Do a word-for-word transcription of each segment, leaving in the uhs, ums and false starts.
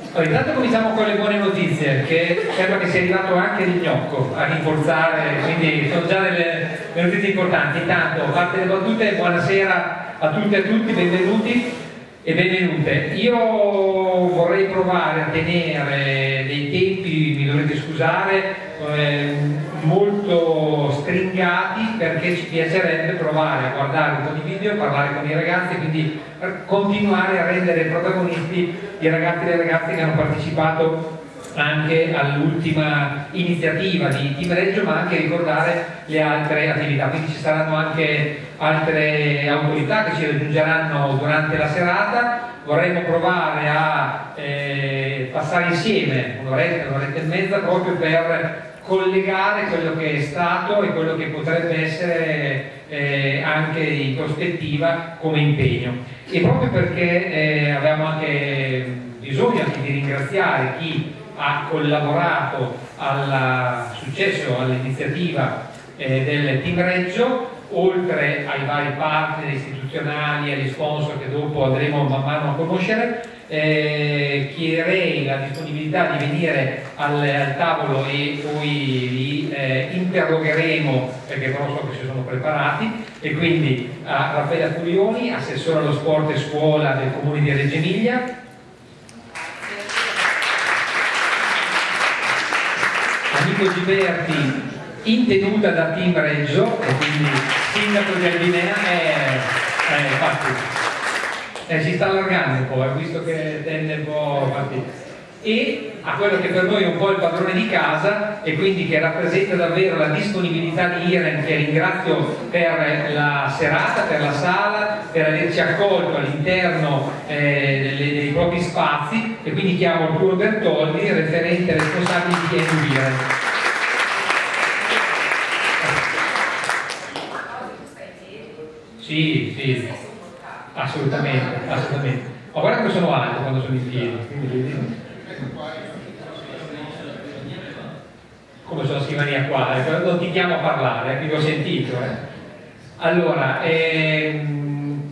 Allora, intanto cominciamo con le buone notizie, che sembra che sia arrivato anche il gnocco a rinforzare, quindi sono già delle, delle notizie importanti. Intanto, a parte le battute, buonasera a tutti e a tutti, benvenuti e benvenute. Io vorrei provare a tenere dei tempi, mi dovrete scusare, eh, molto stringati, perché ci piacerebbe provare a guardare un po' di video, parlare con i ragazzi, quindi continuare a rendere protagonisti i ragazzi e le ragazze che hanno partecipato anche all'ultima iniziativa di Team Reggio, ma anche ricordare le altre attività. Quindi ci saranno anche altre autorità che ci raggiungeranno durante la serata. Vorremmo provare a eh, passare insieme un'oretta, un'oretta e mezza, proprio per collegare quello che è stato e quello che potrebbe essere eh, anche in prospettiva come impegno. E proprio perché eh, avevamo anche bisogno anche di ringraziare chi ha collaborato al successo, all'iniziativa eh, del Team Reggio, oltre ai vari partner istituzionali e agli sponsor che dopo andremo man mano a conoscere, eh, chiederei la disponibilità di venire al, al tavolo e poi li eh, interrogheremo, perché però so che si sono preparati, e quindi a Raffaella Furioni, assessore allo sport e scuola del Comune di Reggio Emilia, Amico Giberti, in tenuta da Team Reggio, e quindi sindaco di Albinea, eh, eh, infatti, eh, si sta allargando un po', eh, visto che tende un po', infatti, e a quello che per noi è un po' il padrone di casa e quindi che rappresenta davvero la disponibilità di Iren, che ringrazio per la serata, per la sala, per averci accolto all'interno eh, dei propri spazi, e quindi chiamo Arturo Bertoldi, referente responsabile di T N U Iren. Sì, sì, assolutamente, assolutamente. Ma guarda che sono alto quando sono in piedi, quindi... come sulla scrivania qua, eh? Non ti chiamo a parlare, eh? Vi ho sentito. Eh? Allora, ehm,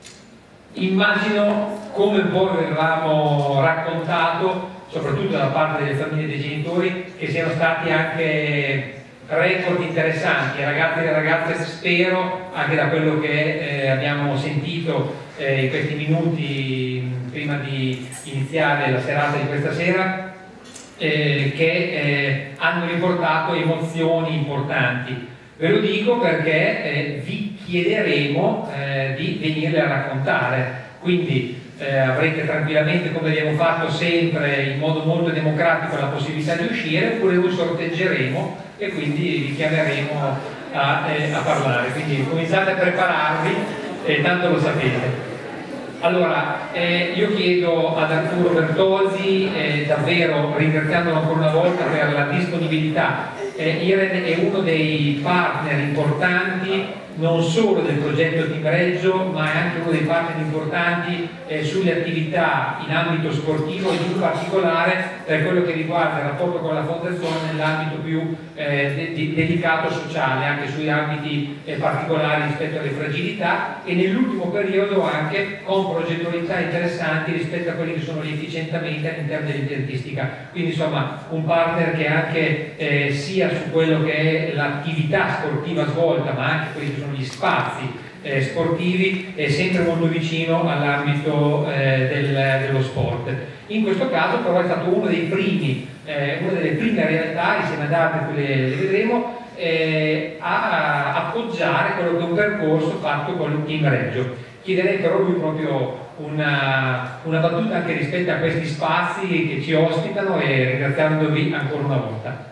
immagino, come un po' avevamo raccontato, soprattutto da parte delle famiglie dei genitori, che siano stati anche record interessanti, ragazzi e ragazze, spero, anche da quello che eh, abbiamo sentito eh, in questi minuti prima di iniziare la serata di questa sera, eh, che eh, hanno riportato emozioni importanti. Ve lo dico perché eh, vi chiederemo eh, di venirle a raccontare, quindi eh, avrete tranquillamente, come abbiamo fatto sempre in modo molto democratico, la possibilità di uscire, oppure noi sorteggeremo e quindi vi chiameremo a, eh, a parlare. Quindi cominciate a prepararvi, eh, tanto lo sapete. Allora, eh, io chiedo ad Arturo Bertoldi, eh, davvero ringraziandolo ancora una volta per la disponibilità. eh, Iren è uno dei partner importanti non solo del progetto Team Reggio, ma è anche uno dei partner importanti eh, sulle attività in ambito sportivo, e in particolare per quello che riguarda il rapporto con la fondazione nell'ambito più eh, de de delicato sociale, anche sui ambiti eh, particolari rispetto alle fragilità, e nell'ultimo periodo anche con progettualità interessanti rispetto a quelli che sono gli efficientamenti all'interno dell'impiantistica. Quindi insomma un partner che anche eh, sia su quello che è l'attività sportiva svolta, ma anche quelli che sono gli spazi eh, sportivi, è sempre molto vicino all'ambito eh, del, dello sport. In questo caso però è stato uno dei primi, eh, una delle prime realtà, insieme ad altre che le, le vedremo, eh, a, a appoggiare quello che è un percorso fatto con il Team Reggio. Chiederei però lui proprio una, una battuta anche rispetto a questi spazi che ci ospitano, e ringraziandovi ancora una volta.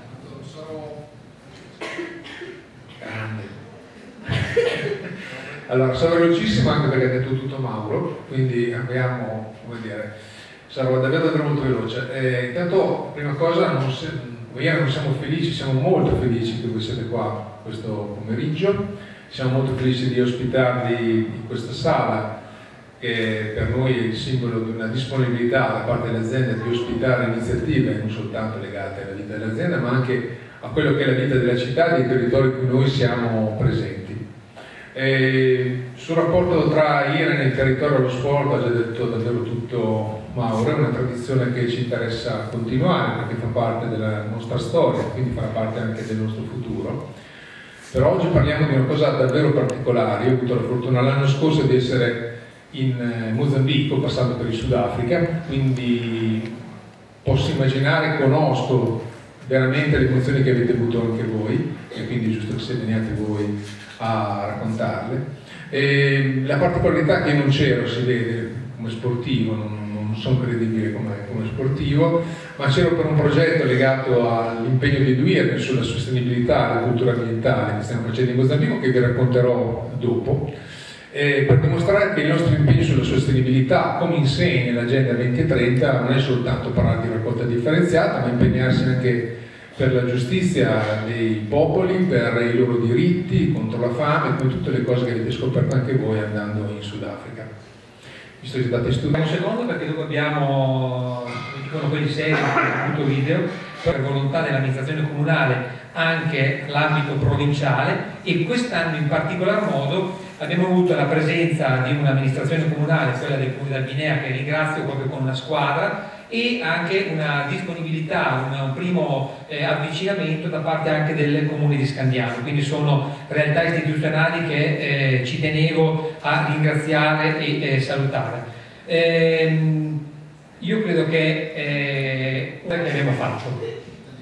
Allora, sarò velocissimo anche perché ha detto tutto Mauro, quindi abbiamo, come dire, sarò davvero, davvero molto veloce. Eh, intanto, prima cosa, non, se, non siamo felici, siamo molto felici che voi siete qua questo pomeriggio, siamo molto felici di ospitarvi in questa sala, che per noi è il simbolo di una disponibilità da parte dell'azienda di ospitare iniziative non soltanto legate alla vita dell'azienda, ma anche a quello che è la vita della città e dei territori in cui noi siamo presenti. E sul rapporto tra I R A N, il territorio e lo sport ha già detto davvero tutto Mauro, è una tradizione che ci interessa continuare perché fa parte della nostra storia, quindi farà parte anche del nostro futuro. Però oggi parliamo di una cosa davvero particolare. Io ho avuto la fortuna l'anno scorso di essere in Mozambico, passando per il Sudafrica, quindi posso immaginare, conosco veramente le emozioni che avete avuto anche voi, e quindi è giusto che se veniate voi a raccontarle. E la particolarità è che non c'ero, si vede, come sportivo, non, non sono credibile come, come sportivo, ma c'ero per un progetto legato all'impegno di due I R A N sulla sostenibilità e la cultura ambientale che stiamo facendo in Mozambico, che vi racconterò dopo, eh, per dimostrare che il nostro impegno sulla sostenibilità, come insegna l'Agenda duemilatrenta, non è soltanto parlare di raccolta differenziata, ma impegnarsi anche per la giustizia dei popoli, per i loro diritti, contro la fame, come tutte le cose che avete scoperto anche voi andando in Sudafrica. Visto che date studio. Un secondo, perché dopo abbiamo, mi dicono quelli seri, appunto video, per volontà dell'amministrazione comunale anche l'ambito provinciale, e quest'anno in particolar modo abbiamo avuto la presenza di un'amministrazione comunale, quella del Comune d'Albinea, che ringrazio, proprio con una squadra, e anche una disponibilità, una, un primo eh, avvicinamento da parte anche del Comune di Scandiano. Quindi sono realtà istituzionali che eh, ci tenevo a ringraziare e eh, salutare. Ehm, io credo che eh, che abbiamo fatto.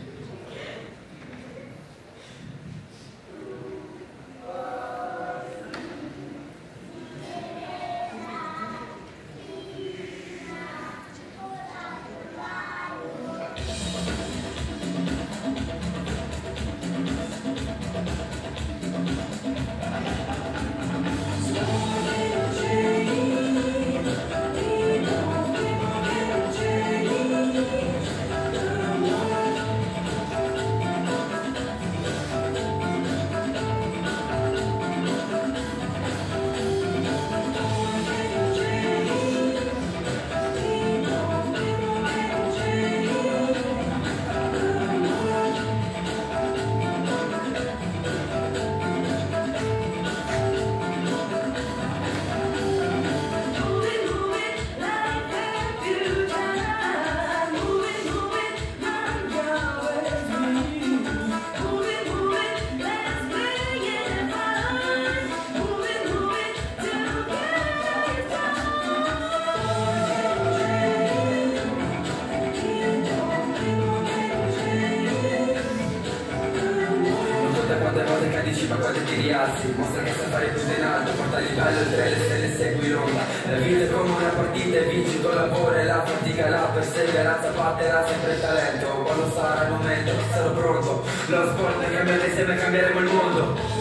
Ma quando ti rialzi, mostra che sai fare tutto in alto, porta il livello oltre le stelle, segui l'onda. La vita è come una partita e vinci col lavoro e la fatica, la perseveranza batterà sempre il talento. Quando sarà il momento, sarò pronto. Lo sport è cambiare insieme, cambieremo il mondo.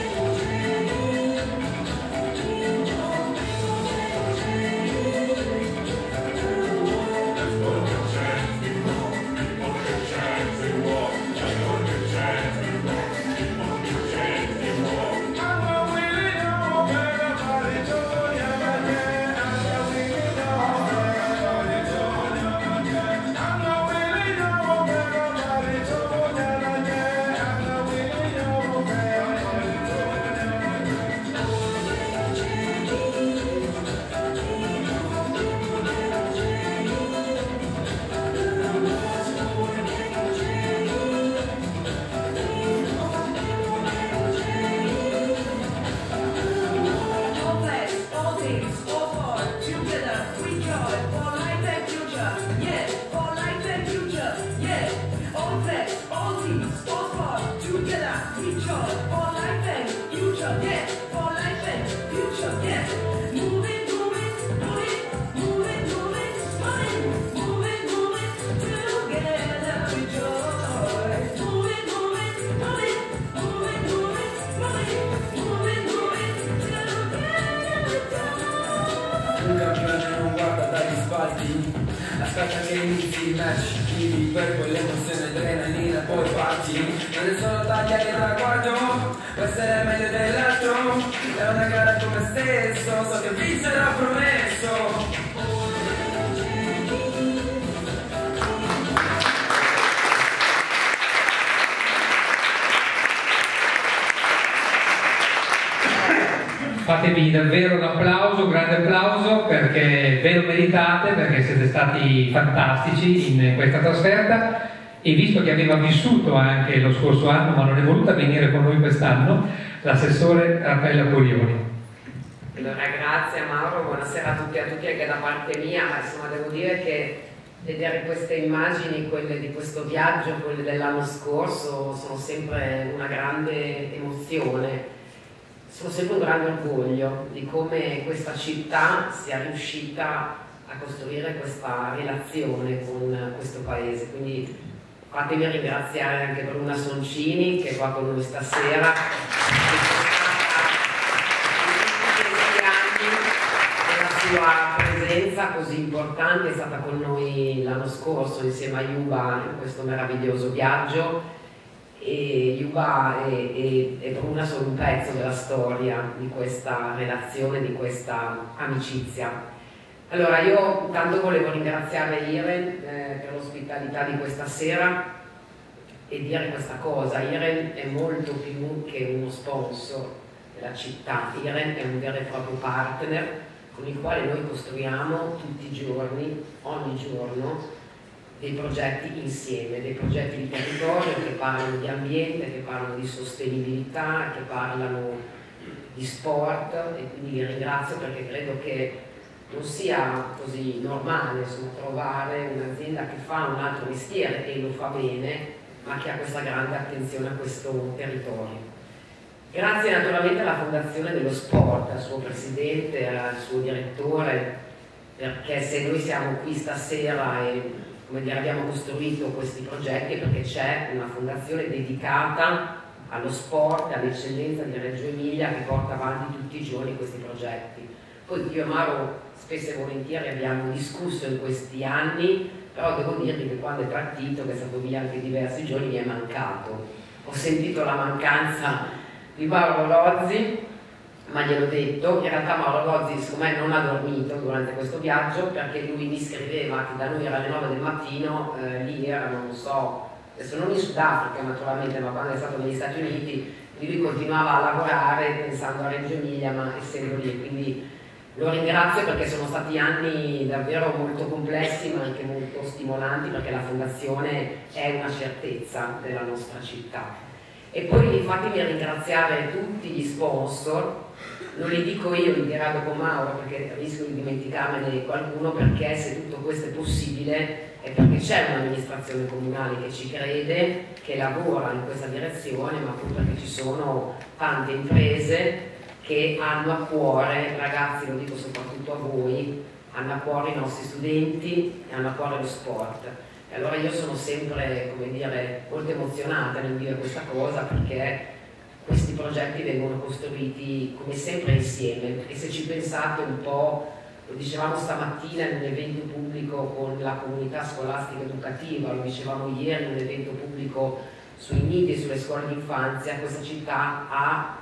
La scaccia che inizi il match, vivi per quell'emozione, adrenalina, poi parti. Non è solo tagliare il traguardo, può essere meglio dell'altro. È una gara con me stesso, so che vincerò promesso. fatevi davvero un applauso, un grande applauso, perché ve lo meritate, perché siete stati fantastici in questa trasferta, e visto che aveva vissuto anche lo scorso anno ma non è voluta venire con noi quest'anno, l'assessore Raffaella Corioli. Allora, grazie Mauro, buonasera a tutti e a tutti anche da parte mia. Insomma, devo dire che vedere queste immagini, quelle di questo viaggio, quelle dell'anno scorso, sono sempre una grande emozione, sono sempre un grande orgoglio di come questa città sia riuscita a costruire questa relazione con questo paese. Quindi fatemi ringraziare anche Bruna Soncini, che è qua con noi stasera, sua presenza così importante. È stata con noi l'anno scorso insieme a Yuba in questo meraviglioso viaggio, e Yuba e, e, e Bruna sono un pezzo della storia di questa relazione, di questa amicizia. Allora, io tanto volevo ringraziare Iren eh, per l'ospitalità di questa sera e dire questa cosa: Iren è molto più che uno sponsor della città, Iren è un vero e proprio partner con il quale noi costruiamo tutti i giorni, ogni giorno, dei progetti insieme, dei progetti di territorio che parlano di ambiente, che parlano di sostenibilità, che parlano di sport, e quindi vi ringrazio perché credo che non sia così normale, insomma, trovare un'azienda che fa un altro mestiere e lo fa bene, ma che ha questa grande attenzione a questo territorio. Grazie naturalmente alla Fondazione dello Sport, al suo presidente, al suo direttore, perché se noi siamo qui stasera e, come dire, abbiamo costruito questi progetti è perché c'è una fondazione dedicata allo sport, all'eccellenza di Reggio Emilia, che porta avanti tutti i giorni questi progetti. Poi io e Mauro spesso e volentieri abbiamo discusso in questi anni, però devo dirvi che quando è partito, che è stato via anche diversi giorni, mi è mancato. Ho sentito la mancanza di Mauro Lozzi, ma gliel'ho detto. In realtà Mauro Lozzi secondo me non ha dormito durante questo viaggio, perché lui mi scriveva che da noi era alle nove del mattino, eh, lì erano, non so, adesso non in Sudafrica naturalmente, ma quando è stato negli Stati Uniti, lui continuava a lavorare pensando a Reggio Emilia, ma essendo lì. Quindi lo ringrazio perché sono stati anni davvero molto complessi ma anche molto stimolanti, perché la fondazione è una certezza della nostra città. E poi fatemi ringraziare tutti gli sponsor, non li dico io, li dirà dopo Mauro perché rischio di dimenticarmene qualcuno, perché se tutto questo è possibile è perché c'è un'amministrazione comunale che ci crede, che lavora in questa direzione, ma poi perché ci sono tante imprese che hanno a cuore, ragazzi, lo dico soprattutto a voi, hanno a cuore i nostri studenti e hanno a cuore lo sport. E allora io sono sempre, come dire, molto emozionata nel dire questa cosa, perché questi progetti vengono costruiti come sempre insieme, e se ci pensate un po', lo dicevamo stamattina in un evento pubblico con la comunità scolastica educativa, lo dicevamo ieri in un evento pubblico sui nidi e sulle scuole d'infanzia, questa città ha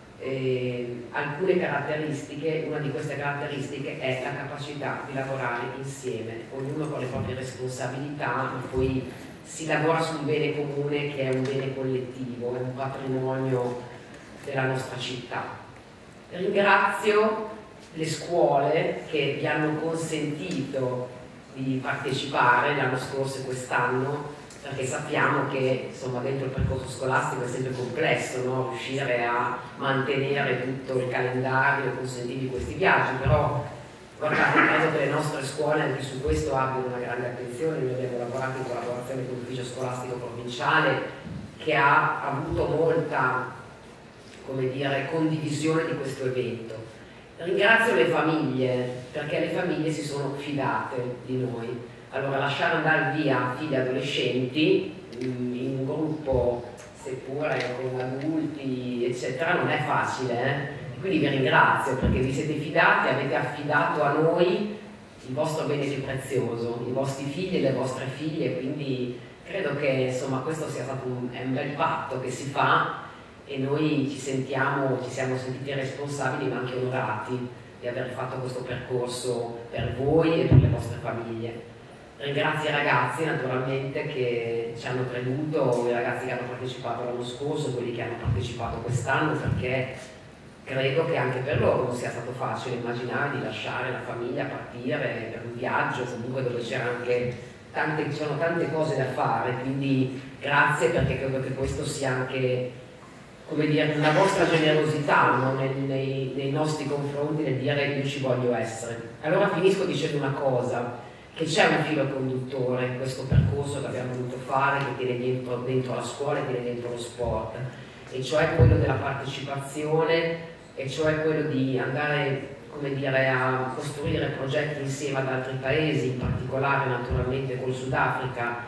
Eh, alcune caratteristiche. Una di queste caratteristiche è la capacità di lavorare insieme, ognuno con le proprie responsabilità, ma poi si lavora su un bene comune che è un bene collettivo, è un patrimonio della nostra città. Ringrazio le scuole che vi hanno consentito di partecipare l'anno scorso e quest'anno, perché sappiamo che insomma dentro il percorso scolastico è sempre complesso, no? Riuscire a mantenere tutto il calendario e consentirvi questi viaggi, però guardate, credo che le nostre scuole anche su questo abbiano una grande attenzione. Noi abbiamo lavorato in collaborazione con l'ufficio scolastico provinciale, che ha avuto molta, come dire, condivisione di questo evento. Ringrazio le famiglie, perché le famiglie si sono fidate di noi. Allora, lasciare andare via figli adolescenti in un gruppo, seppure con adulti, eccetera, non è facile, eh? Quindi vi ringrazio perché vi siete fidati, avete affidato a noi il vostro bene più prezioso, i vostri figli e le vostre figlie, quindi credo che insomma questo sia stato un, è un bel patto che si fa, e noi ci sentiamo, ci siamo sentiti responsabili ma anche onorati di aver fatto questo percorso per voi e per le vostre famiglie. Ringrazio i ragazzi naturalmente che ci hanno creduto, i ragazzi che hanno partecipato l'anno scorso, quelli che hanno partecipato quest'anno, perché credo che anche per loro non sia stato facile immaginare di lasciare la famiglia, partire per un viaggio, comunque dove c'era anche tante, ci sono tante cose da fare, quindi grazie, perché credo che questo sia anche, come dire, una vostra generosità, no? nei, nei, nei nostri confronti, nel dire io ci voglio essere. Allora finisco dicendo una cosa, che c'è un filo conduttore in questo percorso che abbiamo voluto fare, che tiene dentro, dentro la scuola e tiene dentro lo sport, e cioè quello della partecipazione, e cioè quello di andare, come dire, a costruire progetti insieme ad altri paesi, in particolare naturalmente col Sudafrica,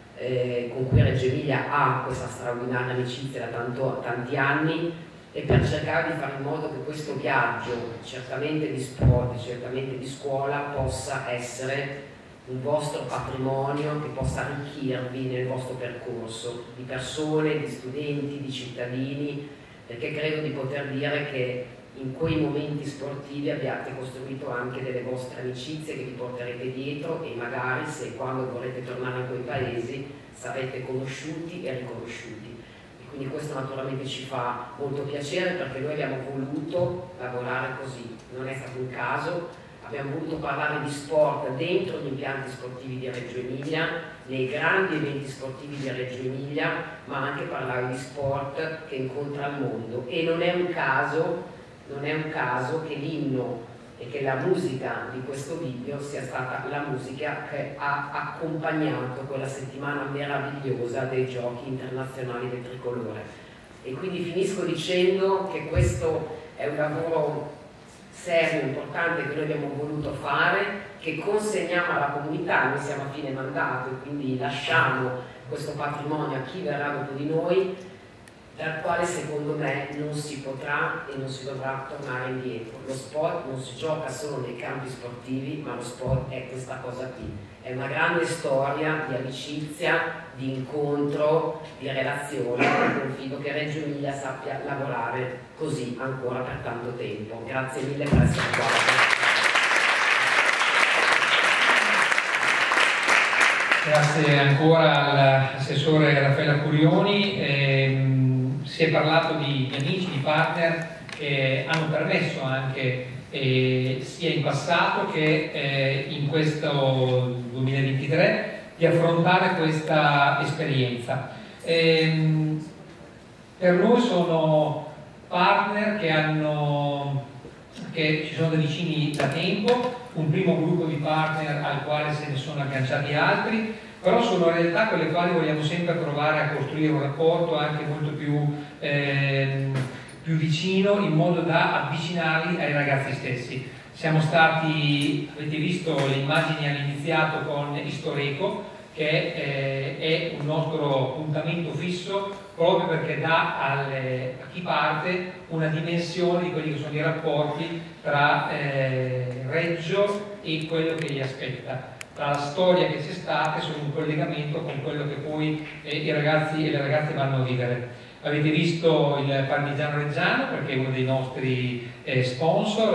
eh, con cui Reggio Emilia ha questa straordinaria amicizia da tanto, tanti anni, e per cercare di fare in modo che questo viaggio, certamente di sport, certamente di scuola, possa essere un vostro patrimonio che possa arricchirvi nel vostro percorso di persone, di studenti, di cittadini, perché credo di poter dire che in quei momenti sportivi abbiate costruito anche delle vostre amicizie che vi porterete dietro, e magari, se quando vorrete tornare in quei paesi, sarete conosciuti e riconosciuti. E quindi questo naturalmente ci fa molto piacere, perché noi abbiamo voluto lavorare così, non è stato un caso. Abbiamo voluto parlare di sport dentro gli impianti sportivi di Reggio Emilia, nei grandi eventi sportivi di Reggio Emilia, ma anche parlare di sport che incontra il mondo. E non è un caso, non è un caso che l'inno e che la musica di questo video sia stata la musica che ha accompagnato quella settimana meravigliosa dei Giochi internazionali del tricolore. E quindi finisco dicendo che questo è un lavoro serio, importante, che noi abbiamo voluto fare, che consegniamo alla comunità. Noi siamo a fine mandato e quindi lasciamo questo patrimonio a chi verrà dopo di noi, dal quale secondo me non si potrà e non si dovrà tornare indietro. Lo sport non si gioca solo nei campi sportivi, ma lo sport è questa cosa qui. È una grande storia di amicizia, di incontro, di relazione, e confido che Reggio Emilia sappia lavorare così ancora per tanto tempo. Grazie mille per essere qua. Grazie ancora all'assessore Raffaella Curioni. Eh, si è parlato di, di amici, di partner che hanno permesso anche eh, sia in passato che eh, in questo duemilaventitré di affrontare questa esperienza. Eh, per noi sono partner che, hanno, che ci sono da vicini da tempo, un primo gruppo di partner al quale se ne sono agganciati altri, però sono realtà con le quali vogliamo sempre provare a costruire un rapporto anche molto più, ehm, più vicino, in modo da avvicinarli ai ragazzi stessi. Siamo stati, avete visto le immagini all'iniziato con Istoreco, che eh, è un nostro appuntamento fisso proprio perché dà alle, a chi parte una dimensione di quelli che sono i rapporti tra eh, Reggio e quello che gli aspetta, tra la storia che c'è stata e sono un collegamento con quello che poi eh, i ragazzi e le ragazze vanno a vivere. Avete visto il Parmigiano Reggiano, perché è uno dei nostri eh, sponsor,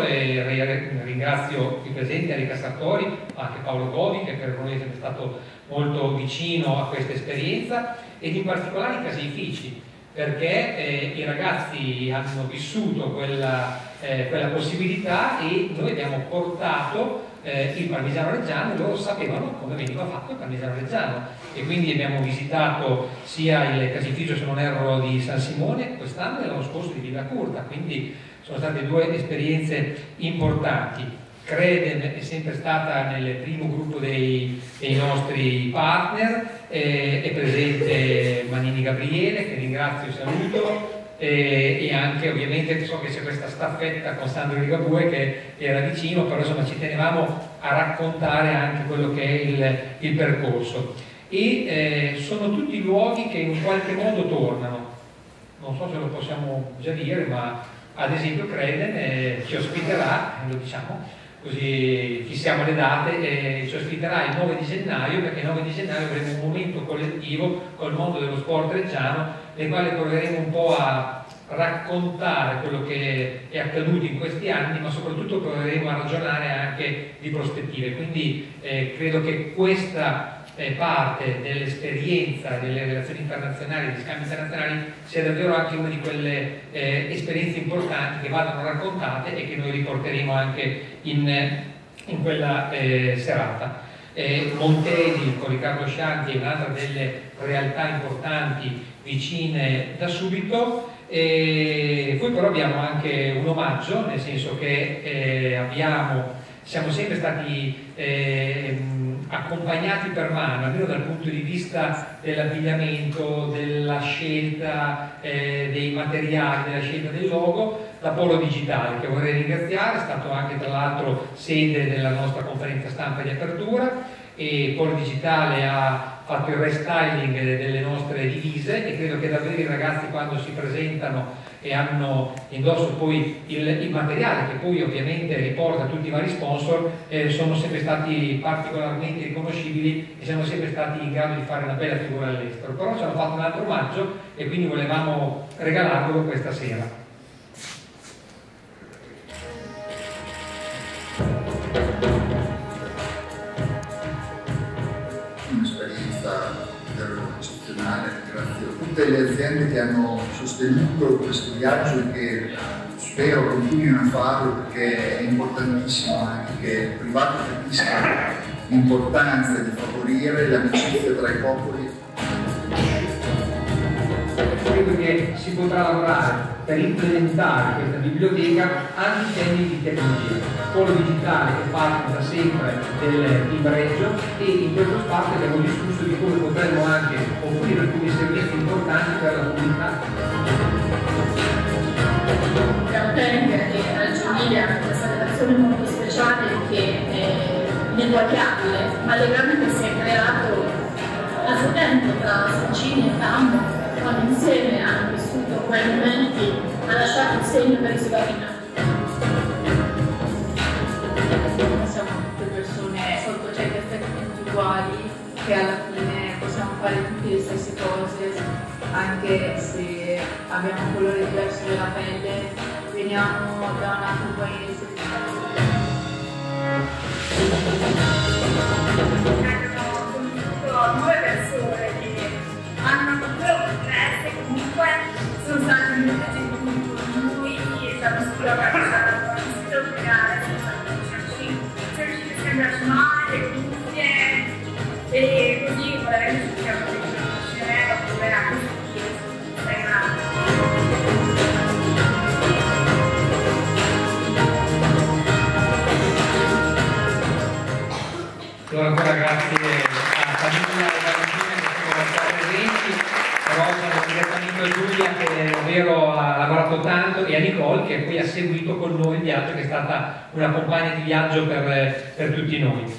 e ringrazio i presenti, Enrica Sartori, ma anche Paolo Godi, che per noi è sempre stato molto vicino a questa esperienza, ed in particolare i caseifici, perché eh, i ragazzi hanno vissuto quella, eh, quella possibilità, e noi abbiamo portato eh, il Parmigiano Reggiano, e loro sapevano come veniva fatto il Parmigiano Reggiano, e quindi abbiamo visitato sia il caseificio, se non erro, di San Simone quest'anno e l'anno scorso di Villa Curta, quindi sono state due esperienze importanti. Creden è sempre stata nel primo gruppo dei, dei nostri partner, eh, è presente Manini Gabriele, che ringrazio e saluto, eh, e anche ovviamente so che c'è questa staffetta con Sandro Ligabue che era vicino, però insomma ci tenevamo a raccontare anche quello che è il, il percorso. E eh, sono tutti luoghi che in qualche modo tornano, non so se lo possiamo già dire, ma ad esempio Creden eh, ci ospiterà, lo diciamo, così fissiamo le date, e ci ospiterà il nove di gennaio, perché il nove di gennaio avremo un momento collettivo col mondo dello sport reggiano, nel quale proveremo un po' a raccontare quello che è accaduto in questi anni, ma soprattutto proveremo a ragionare anche di prospettive. Quindi eh, credo che questa eh, parte dell'esperienza delle relazioni internazionali, degli scambi internazionali, sia davvero anche una di quelle eh, esperienze importanti che vadano raccontate e che noi riporteremo anche in, in quella eh, serata. Eh, Montedi con Riccardo Scianti è un'altra delle realtà importanti vicine da subito. E poi però abbiamo anche un omaggio, nel senso che eh, abbiamo, siamo sempre stati eh, accompagnati per mano, almeno dal punto di vista dell'abbigliamento, della scelta eh, dei materiali, della scelta del logo, da Polo Digitale, che vorrei ringraziare, è stato anche tra l'altro sede della nostra conferenza stampa di apertura, e Polo Digitale ha fatto il restyling delle nostre divise, e credo che davvero i ragazzi, quando si presentano e hanno indosso poi il, il materiale, che poi ovviamente riporta tutti i vari sponsor, eh, sono sempre stati particolarmente riconoscibili e siamo sempre stati in grado di fare una bella figura all'estero. Però ci hanno fatto un altro omaggio e quindi volevamo regalarlo questa sera. Grazie a tutte le aziende che hanno sostenuto questo viaggio e che spero continuino a farlo, perché è importantissimo anche che il privato capisca l'importanza di favorire l'amicizia tra i popoli. Credo che si potrà lavorare per implementare questa biblioteca anche in termini di tecnologia. Polo Digitale che parte da sempre del timbreggio, e in questo spazio abbiamo discusso di come potremmo anche offrire alcuni servizi importanti per la comunità. Campeng e Reggio Emilia, questa relazione molto speciale che è ineguagliabile, ma il legame che si è creato a settembre tra Soncini e Tammo, quando insieme hanno vissuto quei momenti, ha lasciato un segno per i cittadini. Siamo tutte persone sotto certi aspetti uguali, che alla fine possiamo fare tutte le stesse cose, anche se abbiamo un colore diverso della pelle, veniamo da un altro paese. Hanno conosciuto nuove persone che hanno una cultura complessa e comunque sono stati molto gentili con noi e siamo sicuri che sarà un sito legale, siamo riusciti a scambiarci male, cuffie, e così vorrei che ci siamo conoscere dopo verrà così. Allora ancora grazie a Camilla e Valentina che sono state presenti, però sono direttamente a Giulia che davvero ha lavorato tanto, e a Nicole che poi ha seguito con noi il viaggio, che è stata una compagna di viaggio per, per tutti noi.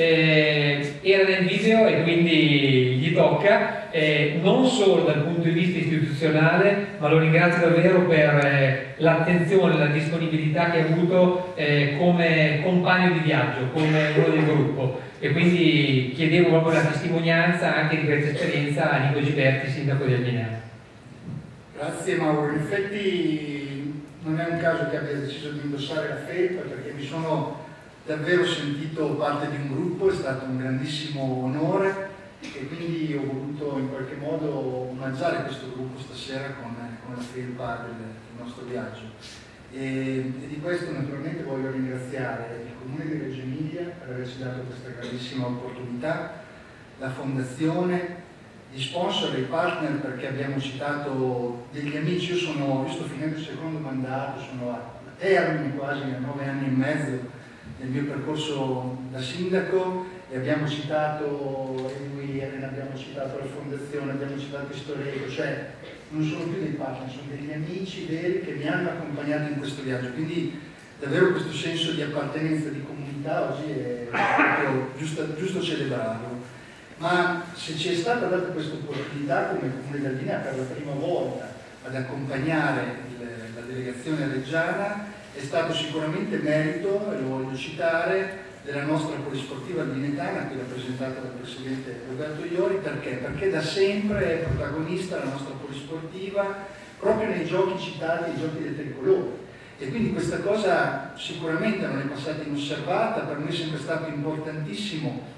Eh, era nel video e quindi gli tocca, eh, non solo dal punto di vista istituzionale, ma lo ringrazio davvero per eh, l'attenzione, la disponibilità che ha avuto eh, come compagno di viaggio, come uno del gruppo, e quindi chiedevo proprio la testimonianza anche di questa esperienza a Nico Giberti, sindaco di Almineo. Grazie Mauro, in effetti non è un caso che abbia deciso di indossare la felpa, perché mi sono davvero sentito parte di un gruppo, è stato un grandissimo onore, e quindi ho voluto in qualche modo omaggiare questo gruppo stasera con, con la felpa del, del nostro viaggio. E, e di questo naturalmente voglio ringraziare il Comune di Reggio Emilia per averci dato questa grandissima opportunità, la Fondazione, gli sponsor e i partner, perché abbiamo citato degli amici. Io, sono, io sto finendo il secondo mandato, sono a termine quasi a nove anni e mezzo nel mio percorso da sindaco, e abbiamo citato lui, abbiamo citato la Fondazione, abbiamo citato Istoreco, cioè non sono più dei partner, sono degli amici veri che mi hanno accompagnato in questo viaggio, quindi davvero questo senso di appartenenza, di comunità oggi è proprio giusto, giusto celebrarlo. Ma se ci è stata data questa opportunità come Comune di Almineo per la prima volta ad accompagnare il, la delegazione reggiana, è stato sicuramente merito, e lo voglio citare, della nostra polisportiva alminetana, qui rappresentata dal presidente Roberto Iori. Perché? Perché da sempre è protagonista la nostra polisportiva proprio nei giochi citati, i giochi del tricolore, e quindi questa cosa sicuramente non è passata inosservata. Per noi è sempre stato importantissimo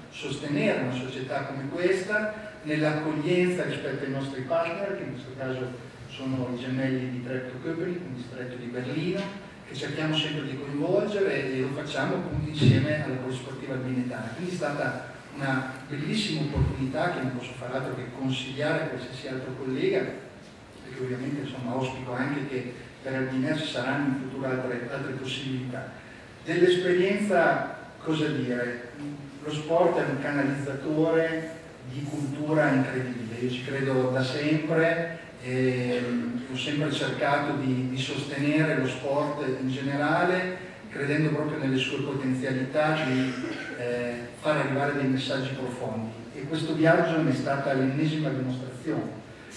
sostenere una società come questa, nell'accoglienza rispetto ai nostri partner, che in questo caso sono i gemelli di Treptow-Köpenick, un distretto di Berlino, che cerchiamo sempre di coinvolgere e lo facciamo appunto insieme alla Polisportiva Albinetana. Quindi è stata una bellissima opportunità che non posso fare altro che consigliare a qualsiasi altro collega, perché ovviamente insomma auspico anche che per Albinea ci saranno in futuro altre, altre possibilità. Dell'esperienza cosa dire? Lo sport è un canalizzatore di cultura incredibile, io ci credo da sempre. E ho sempre cercato di, di sostenere lo sport in generale, credendo proprio nelle sue potenzialità di eh, far arrivare dei messaggi profondi, e questo viaggio ne è stata l'ennesima dimostrazione,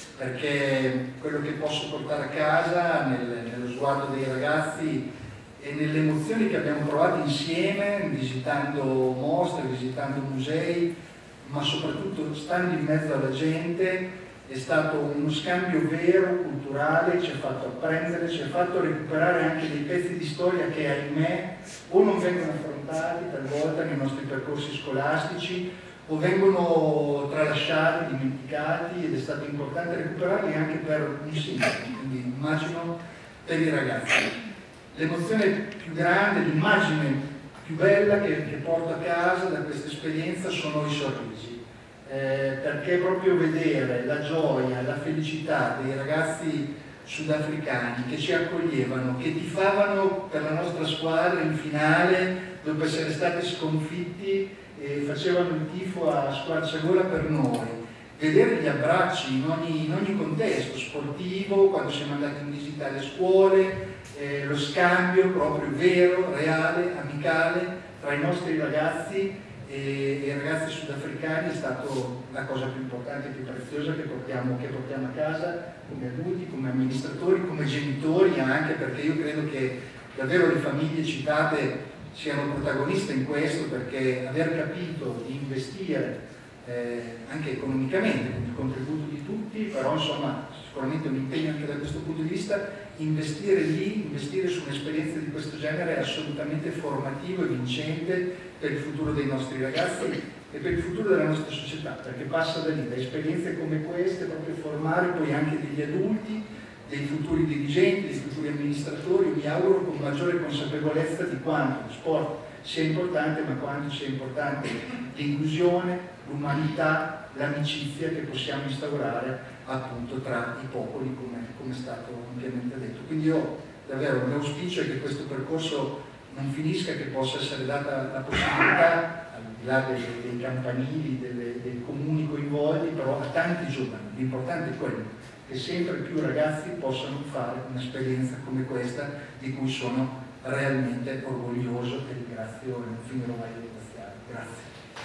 perché quello che posso portare a casa nel, nello sguardo dei ragazzi e nelle emozioni che abbiamo provato insieme visitando mostre, visitando musei, ma soprattutto stando in mezzo alla gente, è stato uno scambio vero, culturale, ci ha fatto apprendere, ci ha fatto recuperare anche dei pezzi di storia che ahimè o non vengono affrontati talvolta nei nostri percorsi scolastici o vengono tralasciati, dimenticati, ed è stato importante recuperarli anche per un sindaco, quindi immagino per i ragazzi. L'emozione più grande, l'immagine più bella che, che porto a casa da questa esperienza sono i sorrisi. Eh, perché proprio vedere la gioia, la felicità dei ragazzi sudafricani che ci accoglievano, che tifavano per la nostra squadra in finale dopo essere stati sconfitti e facevano il tifo a squarciagola per noi, vedere gli abbracci in ogni, in ogni contesto sportivo, quando siamo andati in visita alle scuole, eh, lo scambio proprio vero, reale, amicale tra i nostri ragazzi e i ragazzi sudafricani è stato la cosa più importante e più preziosa che portiamo, che portiamo a casa come adulti, come amministratori, come genitori anche, perché io credo che davvero le famiglie citate siano protagoniste in questo, perché aver capito di investire eh, anche economicamente con il contributo di tutti, però insomma sicuramente un impegno anche da questo punto di vista, investire lì, investire su un'esperienza di questo genere è assolutamente formativo e vincente per il futuro dei nostri ragazzi e per il futuro della nostra società, perché passa da lì, da esperienze come queste, proprio formare poi anche degli adulti, dei futuri dirigenti, dei futuri amministratori, mi auguro con maggiore consapevolezza di quanto lo sport sia importante, ma quanto sia importante l'inclusione, l'umanità, l'amicizia che possiamo instaurare appunto tra i popoli, come, come è stato ampiamente detto. Quindi io davvero l'auspicio è che questo percorso non finisca, che possa essere data la possibilità, al di là dei, dei campanili, delle, dei comuni coinvolti, però a tanti giovani. L'importante è quello, che sempre più ragazzi possano fare un'esperienza come questa, di cui sono realmente orgoglioso e ringrazio, e non finirò mai di ringraziare. Grazie.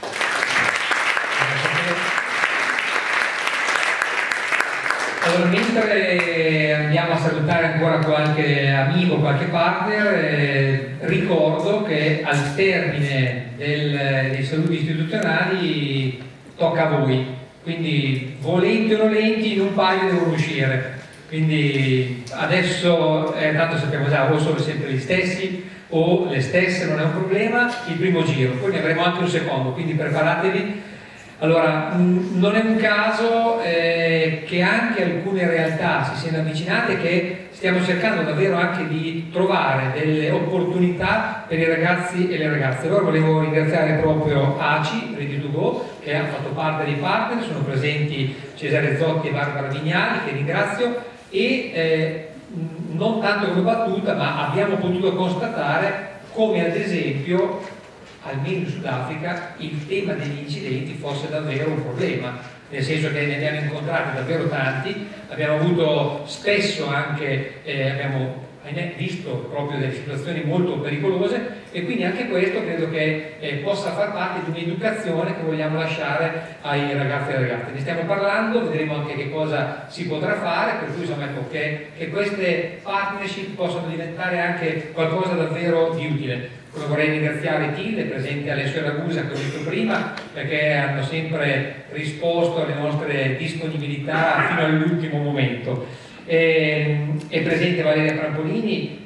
Allora, mentre andiamo a salutare ancora qualche amico, qualche partner, eh, ricordo che al termine del, dei saluti istituzionali tocca a voi, quindi volenti o nolenti in un paio devono uscire, quindi adesso eh, tanto sappiamo già, o sono sempre gli stessi o le stesse, non è un problema, il primo giro, poi ne avremo anche un secondo, quindi preparatevi. Allora, mh, non è un caso eh, che anche alcune realtà si siano avvicinate, che stiamo cercando davvero anche di trovare delle opportunità per i ragazzi e le ragazze. Allora volevo ringraziare proprio A C I, Ready to Go, che ha fatto parte dei partner, sono presenti Cesare Zotti e Barbara Vignali, che ringrazio, e eh, non tanto come battuta, ma abbiamo potuto constatare come ad esempio almeno in Sudafrica il tema degli incidenti fosse davvero un problema, nel senso che ne abbiamo incontrati davvero tanti, abbiamo avuto spesso anche, eh, abbiamo visto proprio delle situazioni molto pericolose, e quindi anche questo credo che eh, possa far parte di un'educazione che vogliamo lasciare ai ragazzi e alle ragazze. Ne stiamo parlando, vedremo anche che cosa si potrà fare, per cui insomma, ecco, che, che queste partnership possano diventare anche qualcosa davvero di utile. Come vorrei ringraziare Tille, presente Alessio Ragusa, che ho detto prima, perché hanno sempre risposto alle nostre disponibilità fino all'ultimo momento. E, è presente Valeria Trampolini,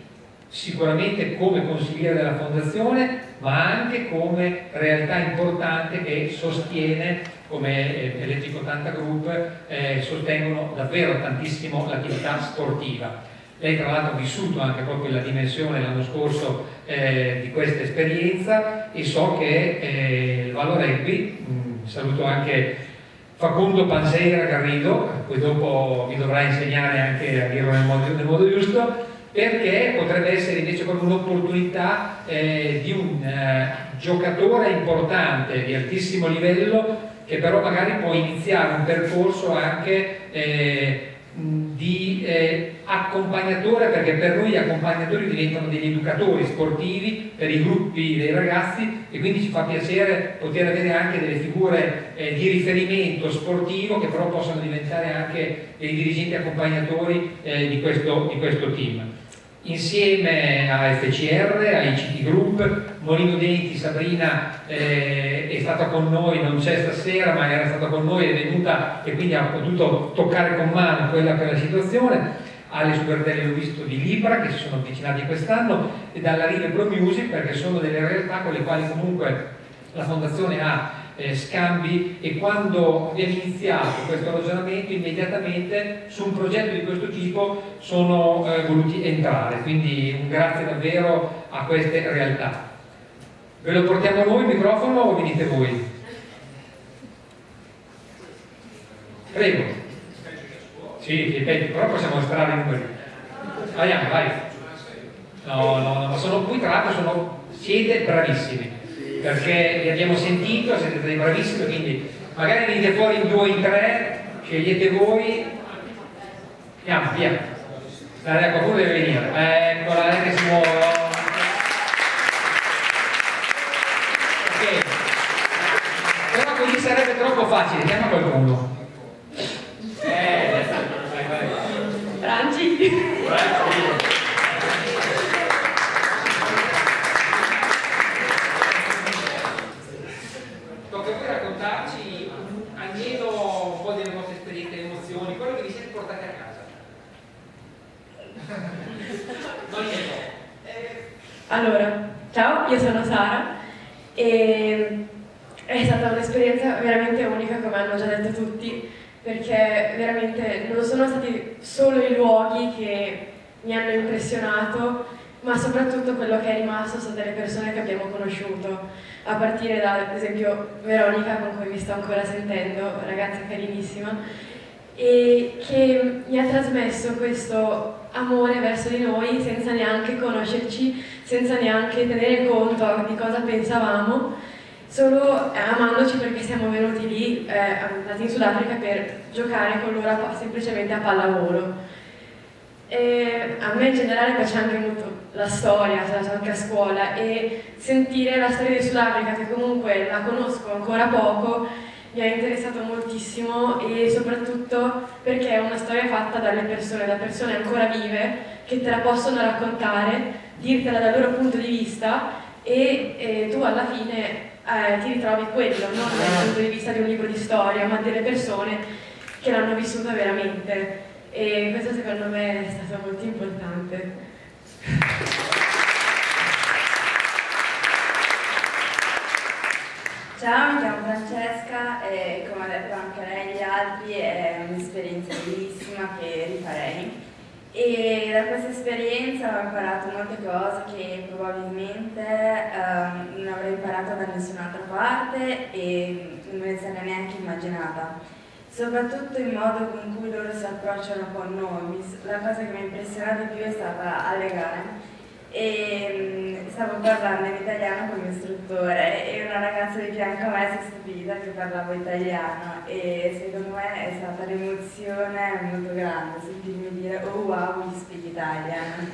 sicuramente come consigliere della Fondazione, ma anche come realtà importante che sostiene, come eh, Elettrico ottanta Group, eh, sostengono davvero tantissimo l'attività sportiva. Lei tra l'altro ha vissuto anche proprio la dimensione l'anno scorso eh, di questa esperienza, e so che eh, il Vallo Rugby, mh, saluto anche Facundo Panseira Garrido, poi dopo vi dovrà insegnare anche a dirlo nel modo, nel modo giusto, perché potrebbe essere invece proprio un'opportunità eh, di un eh, giocatore importante di altissimo livello, che però magari può iniziare un percorso anche eh, di eh, accompagnatore, perché per noi gli accompagnatori diventano degli educatori sportivi per i gruppi dei ragazzi, e quindi ci fa piacere poter avere anche delle figure eh, di riferimento sportivo che però possano diventare anche dei dirigenti accompagnatori eh, di, questo, di questo team. Insieme a F C R, ai C T Group, Molino Denti, Sabrina eh, è stata con noi, non c'è stasera ma era stata con noi, è venuta e quindi ha potuto toccare con mano quella che è la situazione. Alle Supertele l'ho visto di Libra che si sono avvicinati quest'anno, e dalla Rive Pro Music, perché sono delle realtà con le quali comunque la Fondazione ha eh, scambi, e quando abbiamo iniziato questo ragionamento immediatamente su un progetto di questo tipo sono eh, voluti entrare, quindi un grazie davvero a queste realtà. Ve lo portiamo noi il microfono o venite voi? Prego. Sì, però possiamo estrarre i numeri. Andiamo, vai. No, no, no, ma sono qui, tra l'altro sono, siete bravissimi, perché vi abbiamo sentito, siete dei bravissimi, quindi magari venite fuori in due, in tre, scegliete voi. Andiamo, via. Dai, qualcuno deve venire. Eccola, lei che si muove. Ok. Però così sarebbe troppo facile, chiama qualcuno. Eh, vai, vai. Franci. Tocca a voi raccontarci almeno un po' delle vostre esperienze e emozioni, quello che vi siete portati a casa. Non niente. Allora, ciao, io sono Sara e è stata un'esperienza veramente unica, come hanno già detto tutti, perché veramente non sono stati solo i luoghi che mi hanno impressionato, ma soprattutto quello che è rimasto sono delle persone che abbiamo conosciuto, a partire da, ad esempio, Veronica, con cui mi sto ancora sentendo, ragazza carinissima, e che mi ha trasmesso questo amore verso di noi senza neanche conoscerci, senza neanche tenere conto di cosa pensavamo, solo amandoci perché siamo venuti lì, eh, andati in Sudafrica per giocare con loro a, semplicemente a pallavolo. E a me in generale piace anche molto la storia, anche a scuola, e sentire la storia di Sudafrica, che comunque la conosco ancora poco, mi ha interessato moltissimo, e soprattutto perché è una storia fatta dalle persone, da persone ancora vive, che te la possono raccontare, dirtela dal loro punto di vista, e, e tu alla fine eh, ti ritrovi quello, non dal punto di vista di un libro di storia, ma delle persone che l'hanno vissuta veramente. E questo secondo me è stato molto importante. Ciao, mi chiamo Francesca e come ha detto anche lei e gli altri è un'esperienza bellissima che rifarei. E da questa esperienza ho imparato molte cose che probabilmente um, non avrei imparato da nessun'altra parte e non me le sarei neanche immaginata. Soprattutto il modo in cui loro si approcciano con noi. La cosa che mi ha impressionato di più è stata alle gare. E stavo parlando in italiano con il mio istruttore e una ragazza di fianco a me si è stupita che parlavo italiano, e secondo me è stata un'emozione molto grande sentirmi dire oh wow, you speak Italian.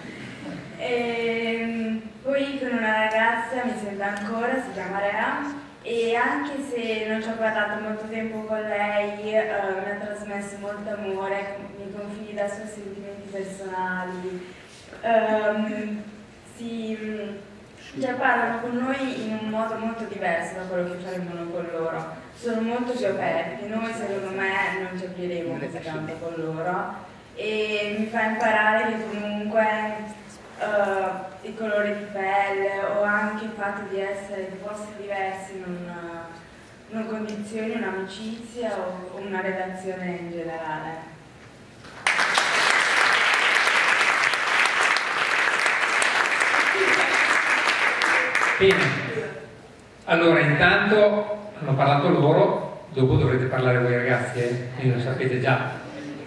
E poi con una ragazza mi sento ancora, si chiama Rea, e anche se non ci ho parlato molto tempo con lei, eh, mi ha trasmesso molto amore, mi confida i suoi sentimenti personali. Um, si, cioè, parlano con noi in un modo molto diverso da quello che faremmo noi con loro. Sono molto più aperti, noi secondo me non ci apriremo così tanto con loro, e mi fa imparare che comunque uh, i colori di pelle o anche il fatto di essere di posti diversi non, non condizioni un'amicizia o una relazione in generale. Bene, allora intanto hanno parlato loro, dopo dovrete parlare voi ragazzi, eh? Quindi lo sapete già.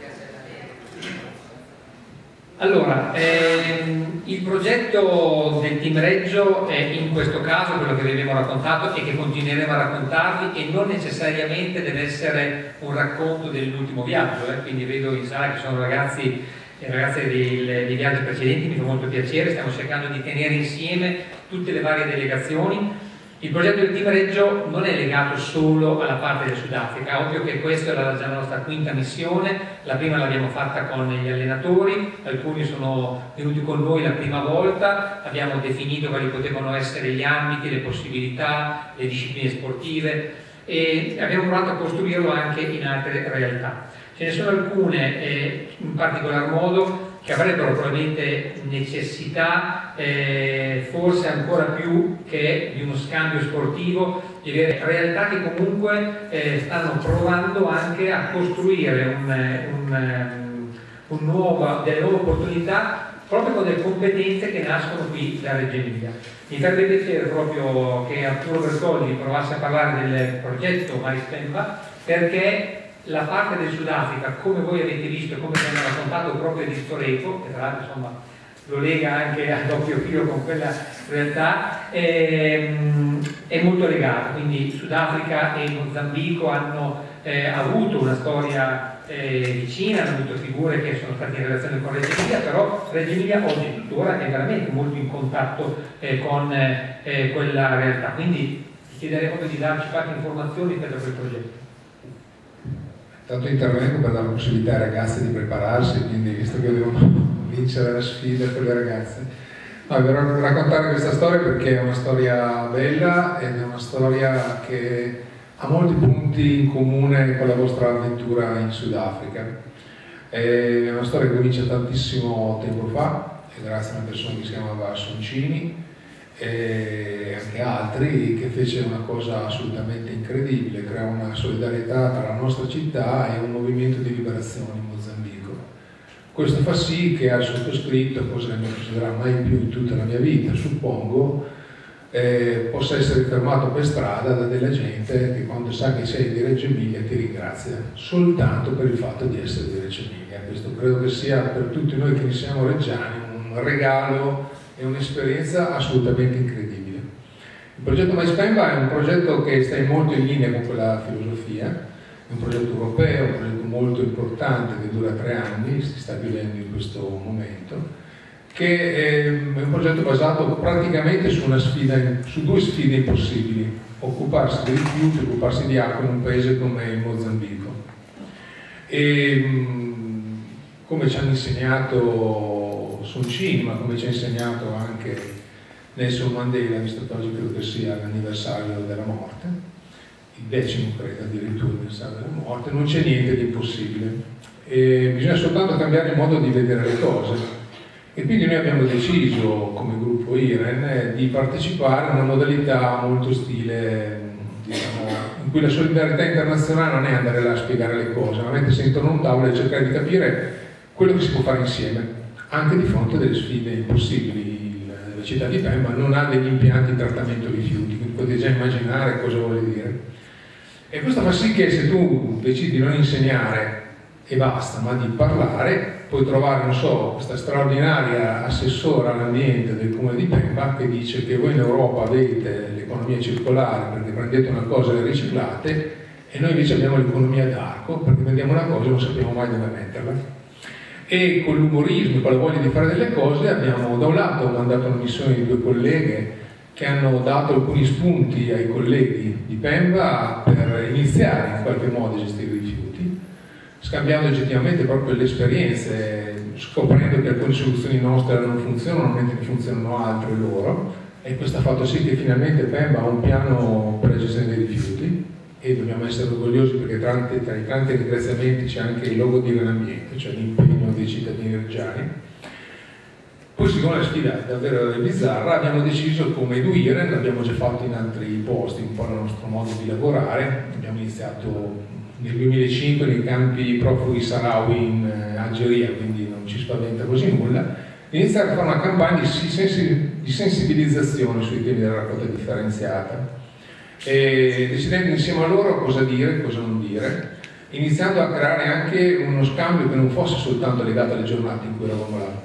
Allora, ehm, il progetto del Team Reggio è in questo caso quello che vi abbiamo raccontato e che continueremo a raccontarvi, e non necessariamente deve essere un racconto dell'ultimo viaggio, eh? Quindi vedo in sala che sono ragazzi e ragazze dei, dei viaggi precedenti, mi fa molto piacere, stiamo cercando di tenere insieme tutte le varie delegazioni. Il progetto del Team Reggio non è legato solo alla parte del Sudafrica, ovvio che questa era già la nostra quinta missione, la prima l'abbiamo fatta con gli allenatori, alcuni sono venuti con noi la prima volta, abbiamo definito quali potevano essere gli ambiti, le possibilità, le discipline sportive e abbiamo provato a costruirlo anche in altre realtà. Ce ne sono alcune, eh, in particolar modo, che avrebbero probabilmente necessità, eh, forse ancora più che di uno scambio sportivo, di avere realtà che comunque eh, stanno provando anche a costruire un, un, un nuovo, delle nuove opportunità proprio con delle competenze che nascono qui da Reggio Emilia. Mi farebbe piacere proprio che Arturo Bertoldi provasse a parlare del progetto Mais Pemba, perché la parte del Sudafrica, come voi avete visto e come vi hanno raccontato proprio di Storeco, che tra l'altro insomma lo lega anche a doppio filo con quella realtà, è, è molto legata. Quindi Sudafrica e Mozambico hanno eh, avuto una storia eh, vicina, hanno avuto figure che sono state in relazione con Reggio Emilia, però Reggio Emilia oggi tuttora è veramente molto in contatto eh, con eh, quella realtà. Quindi vi chiederei proprio di darci qualche informazione per quel progetto. Tanto intervengo per dare la possibilità ai ragazzi di prepararsi, quindi visto che devono vincere la sfida per le ragazze. No, vi vorrei raccontare questa storia perché è una storia bella ed è una storia che ha molti punti in comune con la vostra avventura in Sudafrica. È una storia che comincia tantissimo tempo fa, e grazie a una persona che si chiamava Soncini, e anche altri, che fece una cosa assolutamente incredibile, creò una solidarietà tra la nostra città e un movimento di liberazione in Mozambico. Questo fa sì che al sottoscritto, cosa che non succederà mai più in tutta la mia vita, suppongo, eh, possa essere fermato per strada da della gente che quando sa che sei di Reggio Emilia ti ringrazia soltanto per il fatto di essere di Reggio Emilia. Questo credo che sia per tutti noi che ne siamo reggiani un regalo e un'esperienza assolutamente incredibile. Il progetto Mais Pemba è un progetto che sta molto in linea con quella filosofia, è un progetto europeo, un progetto molto importante che dura tre anni, si sta chiudendo in questo momento, che è un progetto basato praticamente su, una sfida, su due sfide impossibili: occuparsi dei rifiuti e occuparsi di acqua in un paese come il Mozambico. E come ci hanno insegnato Soncini, ma come ci ha insegnato anche Nelson Mandela, visto che oggi credo che sia l'anniversario della morte, il decimo credo addirittura l'anniversario della morte, non c'è niente di impossibile, e bisogna soltanto cambiare il modo di vedere le cose. E quindi noi abbiamo deciso come gruppo I R E N di partecipare a una modalità molto stile, diciamo, in cui la solidarietà internazionale non è andare là a spiegare le cose, ma mettersi intorno a un tavolo e cercare di capire quello che si può fare insieme, anche di fronte a delle sfide impossibili. La città di Pemba non ha degli impianti di trattamento rifiuti, quindi potete già immaginare cosa vuole dire. E questo fa sì che se tu decidi di non insegnare e basta, ma di parlare, puoi trovare, non so, questa straordinaria assessora all'ambiente del comune di Pemba che dice che voi in Europa avete l'economia circolare perché prendete una cosa e la riciclate, e noi invece abbiamo l'economia d'arco perché prendiamo una cosa e non sappiamo mai dove metterla. E con l'umorismo e con la voglia di fare delle cose abbiamo da un lato mandato una missione di due colleghe che hanno dato alcuni spunti ai colleghi di Pemba per iniziare in qualche modo a gestire i rifiuti, scambiando oggettivamente proprio le esperienze, scoprendo che alcune soluzioni nostre non funzionano mentre ne funzionano altre loro, e questo ha fatto sì che finalmente Pemba ha un piano per la gestione dei rifiuti, e dobbiamo essere orgogliosi perché tra, tra i tanti ringraziamenti c'è anche il logo di l'ambiente, cioè l'impegno dei cittadini reggiani. Poi, siccome la sfida è davvero bizzarra, abbiamo deciso come Eduire, l'abbiamo già fatto in altri posti, un po' il nostro modo di lavorare. Abbiamo iniziato nel duemilacinque nei campi profughi saharawi in Algeria, quindi non ci spaventa quasi nulla, iniziare a fare una campagna di sensibilizzazione sui temi della raccolta differenziata, e decidendo insieme a loro cosa dire e cosa non dire, iniziando a creare anche uno scambio che non fosse soltanto legato alle giornate in cui eravamo là.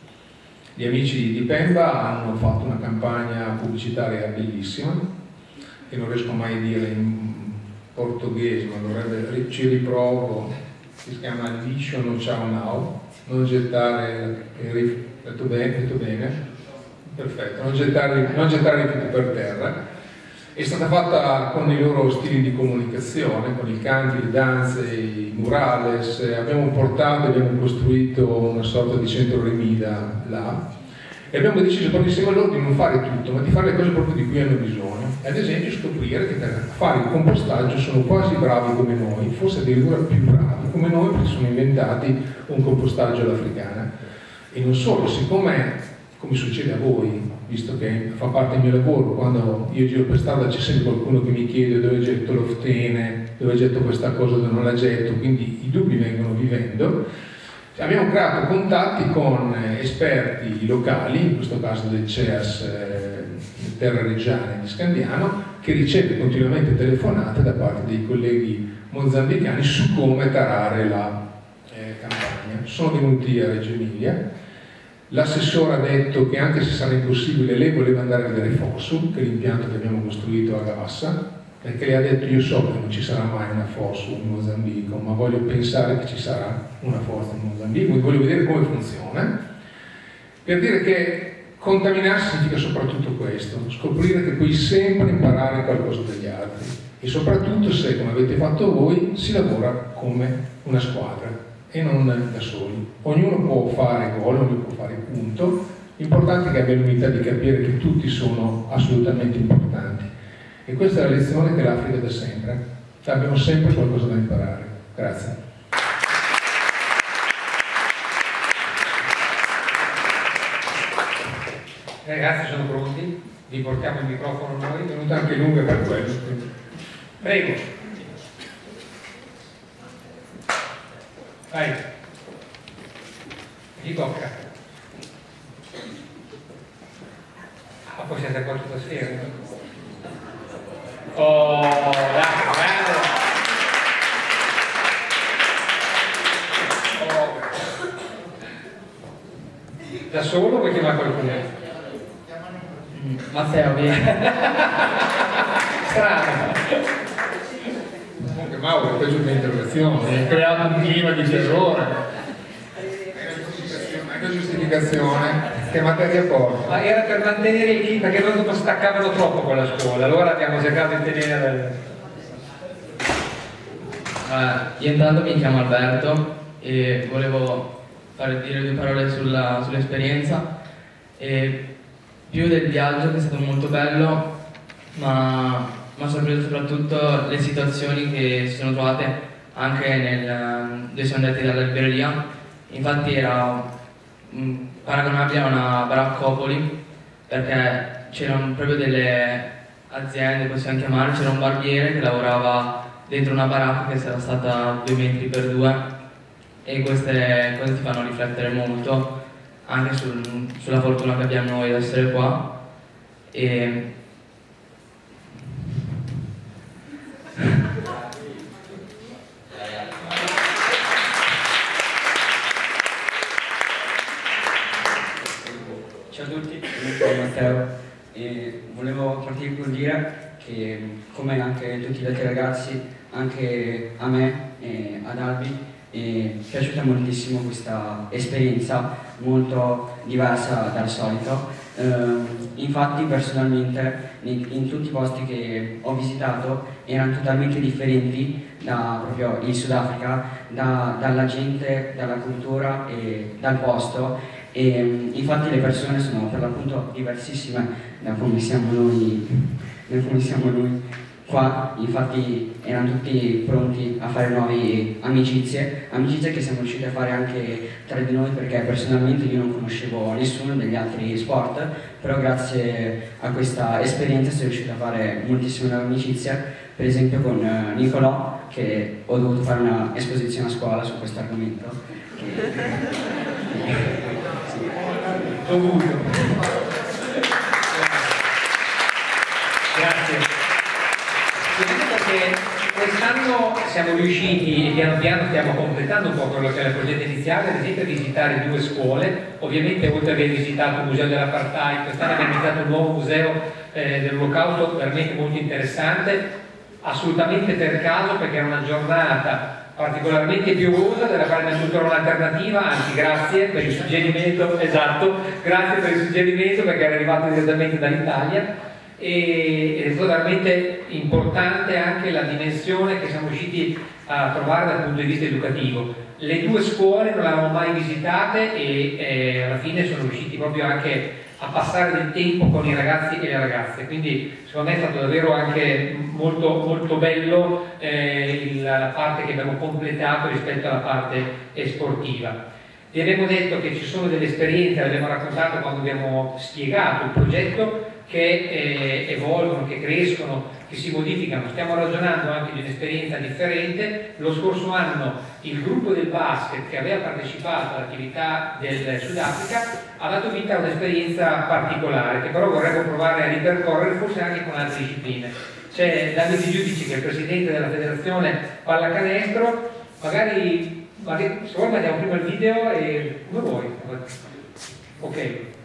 Gli amici di Pemba hanno fatto una campagna pubblicitaria bellissima, che non riesco mai a dire in portoghese, ma dovrebbe, ci riprovo, si chiama Liscio no ciao now, non gettare, detto bene, detto bene, perfetto, non gettare, non gettare rifiuti per terra. È stata fatta con i loro stili di comunicazione, con i canti, le danze, i murales. Abbiamo portato, abbiamo costruito una sorta di centro Remida là, e abbiamo deciso proprio insieme a loro di non fare tutto, ma di fare le cose proprio di cui hanno bisogno. Ad esempio scoprire che per fare il compostaggio sono quasi bravi come noi, forse addirittura più bravi come noi, perché sono inventati un compostaggio all'africana. E non solo, siccome, come succede a voi, visto che fa parte del mio lavoro, quando io giro per strada c'è sempre qualcuno che mi chiede dove getto l'oftene, dove getto questa cosa, dove non la getto, quindi i dubbi vengono vivendo. Abbiamo creato contatti con esperti locali, in questo caso del C E A S eh, Terre Reggiane di Scandiano, che riceve continuamente telefonate da parte dei colleghi mozambicani su come tarare la eh, campagna. Sono venuti a Reggio Emilia. L'assessore ha detto che anche se sarà impossibile lei voleva andare a vedere Fossu, che è l'impianto che abbiamo costruito a Gavassa, perché lei ha detto io so che non ci sarà mai una Fossu in Mozambico, ma voglio pensare che ci sarà una Fossu in Mozambico, voglio vedere come funziona, per dire che contaminarsi significa soprattutto questo, scoprire che puoi sempre imparare qualcosa dagli altri, e soprattutto se, come avete fatto voi, si lavora come una squadra e non da soli. Ognuno può fare gol, ognuno può fare punto, l'importante è che abbia l'unità di capire che tutti sono assolutamente importanti. E questa è la lezione che l'Africa dà sempre. Abbiamo sempre qualcosa da imparare. Grazie. Ragazzi, sono pronti? Vi portiamo il microfono noi. È venuta anche lunga per quello. Prego. Vai. Gli tocca. Ah, poi siete qua tutta sera. Oh, dai, bravo. Oh. Da solo o vuoi chiamare qualcuno? Matteo, vieni. Strano. Comunque Mauro, hai preso un'interrogazione, hai creato un clima di terrore. È una giustificazione. Che materia porta? Ma era per mantenere il clima, perché loro dopo staccavano troppo con la scuola, allora abbiamo cercato di tenere. Allora, io intanto mi chiamo Alberto e volevo fare dire due parole sulla, sull'esperienza. E più del viaggio, che è stato molto bello, ma mi ha sorpreso soprattutto le situazioni che si sono trovate anche nel, dove siamo andati dalla libreria. Infatti era mh, paragonabile a una baraccopoli, perché c'erano proprio delle aziende, possiamo chiamare, c'era un barbiere che lavorava dentro una baracca che era stata due metri per due, e queste cose ti fanno riflettere molto anche sul, sulla fortuna che abbiamo noi ad essere qua. E ciao a tutti, sono Matteo e volevo partire col dire che, come anche tutti gli altri ragazzi, anche a me e ad Albi è piaciuta moltissimo questa esperienza molto diversa dal solito. Eh, infatti personalmente in, in tutti i posti che ho visitato erano totalmente differenti da proprio il Sudafrica, da, dalla gente, dalla cultura e dal posto, e infatti le persone sono per l'appunto diversissime da come siamo noi, da come siamo noi qua, infatti erano tutti pronti a fare nuove amicizie, amicizie che siamo riusciti a fare anche tra di noi, perché personalmente io non conoscevo nessuno degli altri sport, però grazie a questa esperienza sono riuscito a fare moltissime nuove amicizie, per esempio con Nicolò, che ho dovuto fare una esposizione a scuola su questo argomento. Che... Dovuto. Grazie. Perché quest'anno siamo riusciti e piano piano stiamo completando un po' quello che era il progetto iniziale, ad esempio a visitare due scuole. Ovviamente oltre ad aver visitato il museo dell'apartheid, quest'anno abbiamo visitato un nuovo museo eh, dell'Olocausto veramente molto interessante, assolutamente per caso, perché era una giornata particolarmente piovosa, della quale abbiamo avuto un'alternativa, anzi grazie per il suggerimento, esatto, grazie per il suggerimento perché era arrivato direttamente dall'Italia. Ed è stato veramente importante anche la dimensione che siamo riusciti a trovare dal punto di vista educativo. Le due scuole non le avevamo mai visitate e eh, alla fine sono riusciti proprio anche a passare del tempo con i ragazzi e le ragazze, quindi secondo me è stato davvero anche molto, molto bello eh, la parte che abbiamo completato rispetto alla parte sportiva. Vi abbiamo detto che ci sono delle esperienze, l'abbiamo raccontato quando abbiamo spiegato il progetto, che eh, evolvono, che crescono, che si modificano. Stiamo ragionando anche di un'esperienza differente. Lo scorso anno il gruppo del basket che aveva partecipato all'attività del Sudafrica ha dato vita a un'esperienza particolare che però vorremmo provare a ripercorrere forse anche con altre discipline. C'è Davide Giudici, che è il presidente della federazione pallacanestro, magari, magari se vuoi mandiamo prima il video e come vuoi. Ok.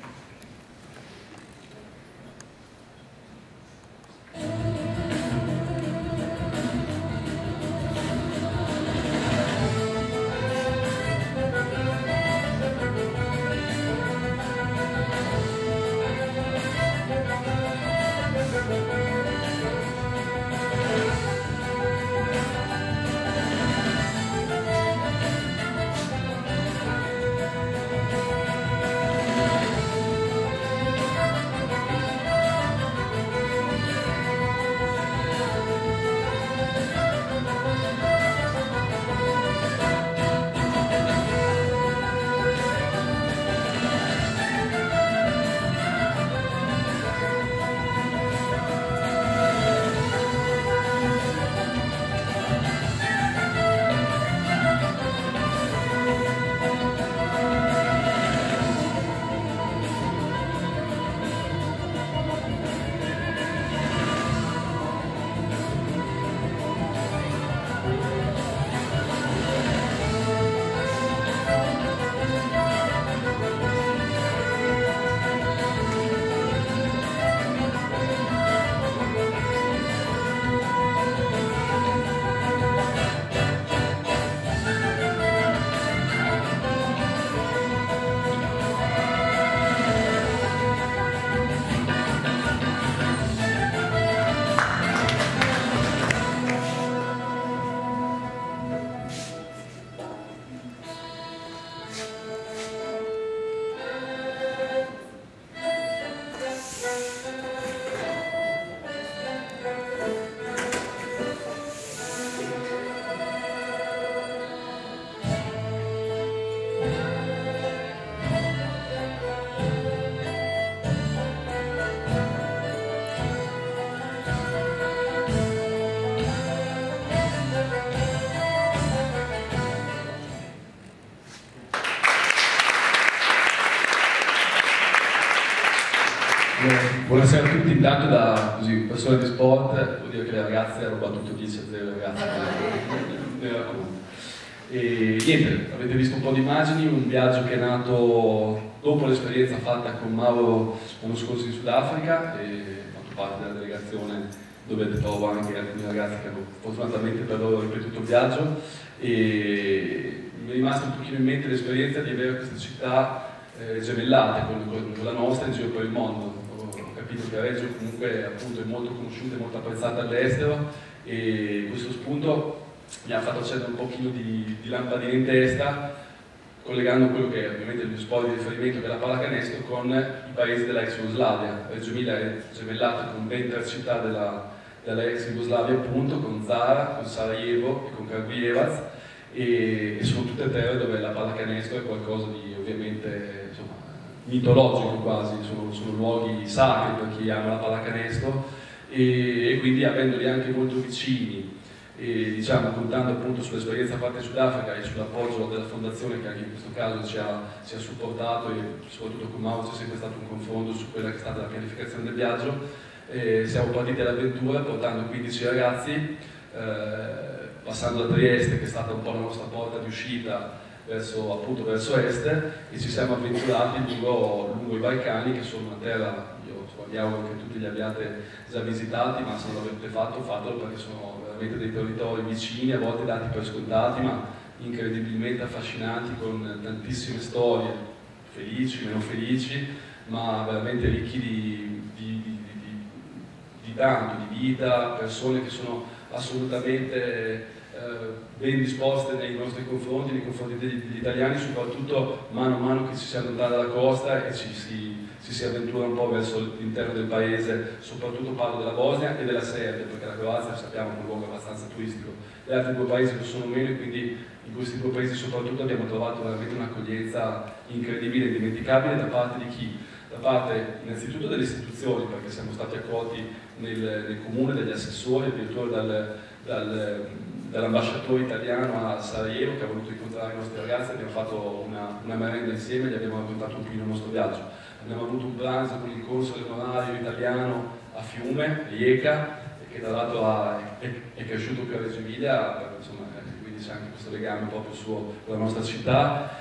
Buonasera a tutti, intanto da così, persone di sport, vuol dire che le ragazze hanno battuto dieci a zero ragazze. E niente, avete visto un po' di immagini, un viaggio che è nato dopo l'esperienza fatta con Mauro l'anno scorso in Sudafrica e ho fatto parte della delegazione dove trovo anche alcuni ragazzi che hanno fortunatamente per loro ripetuto il viaggio e mi è rimasta un pochino in mente l'esperienza di avere queste città eh, gemellate con, con la nostra in giro per il mondo. Ho capito che Reggio comunque appunto è molto conosciuta e molto apprezzata all'estero e questo spunto mi ha fatto accendere un pochino di, di lampadina in testa, collegando quello che è ovviamente il mio sport di riferimento, che è la pallacanestro, con i paesi della ex Jugoslavia. Reggio Emilia è gemellata con ben tre città della dall'ex Jugoslavia appunto, con Zara, con Sarajevo e con Kragujevac, e, e sono tutte terre dove la pallacanestro è qualcosa di ovviamente insomma, mitologico quasi, sono, sono luoghi sacri per chi ama la pallacanestro, e, e quindi avendoli anche molto vicini, e diciamo contando appunto sull'esperienza fatta in Sudafrica e sull'appoggio della fondazione che anche in questo caso ci ha, ci ha supportato, e soprattutto con Mauro c'è sempre stato un confronto su quella che è stata la pianificazione del viaggio, eh, siamo partiti all'avventura portando quindici ragazzi, eh, passando da Trieste, che è stata un po' la nostra porta di uscita verso, appunto, verso est, e ci siamo avventurati lungo, lungo i Balcani, che sono una terra, io mi auguro che tutti li abbiate già visitati, ma se non l'avete fatto, fatelo, perché sono veramente dei territori vicini, a volte dati per scontati, ma incredibilmente affascinanti, con tantissime storie, felici, meno felici, ma veramente ricchi di, di, di, di, di tanto, di vita, persone che sono assolutamente eh, ben disposte nei nostri confronti, nei confronti degli, degli italiani, soprattutto mano a mano che ci si allontana dalla costa e ci si, ci si avventura un po' verso l'interno del paese, soprattutto parlo della Bosnia e della Serbia, perché la Croazia sappiamo è un luogo abbastanza turistico, gli altri due paesi lo sono meno, e quindi in questi due paesi soprattutto abbiamo trovato veramente un'accoglienza incredibile, indimenticabile da parte di chi? Da parte innanzitutto delle istituzioni, perché siamo stati accolti nel, nel comune, dagli assessori, addirittura dal, dal, dall'ambasciatore italiano a Sarajevo, che ha voluto incontrare i nostri ragazzi, abbiamo fatto una, una merenda insieme e gli abbiamo raccontato un po' il nostro viaggio. Abbiamo avuto un pranzo con il console onorario italiano a Fiume, Rijeka, che tra l'altro è, è cresciuto qui a Reggio Emilia, insomma, quindi c'è anche questo legame proprio suo con la nostra città,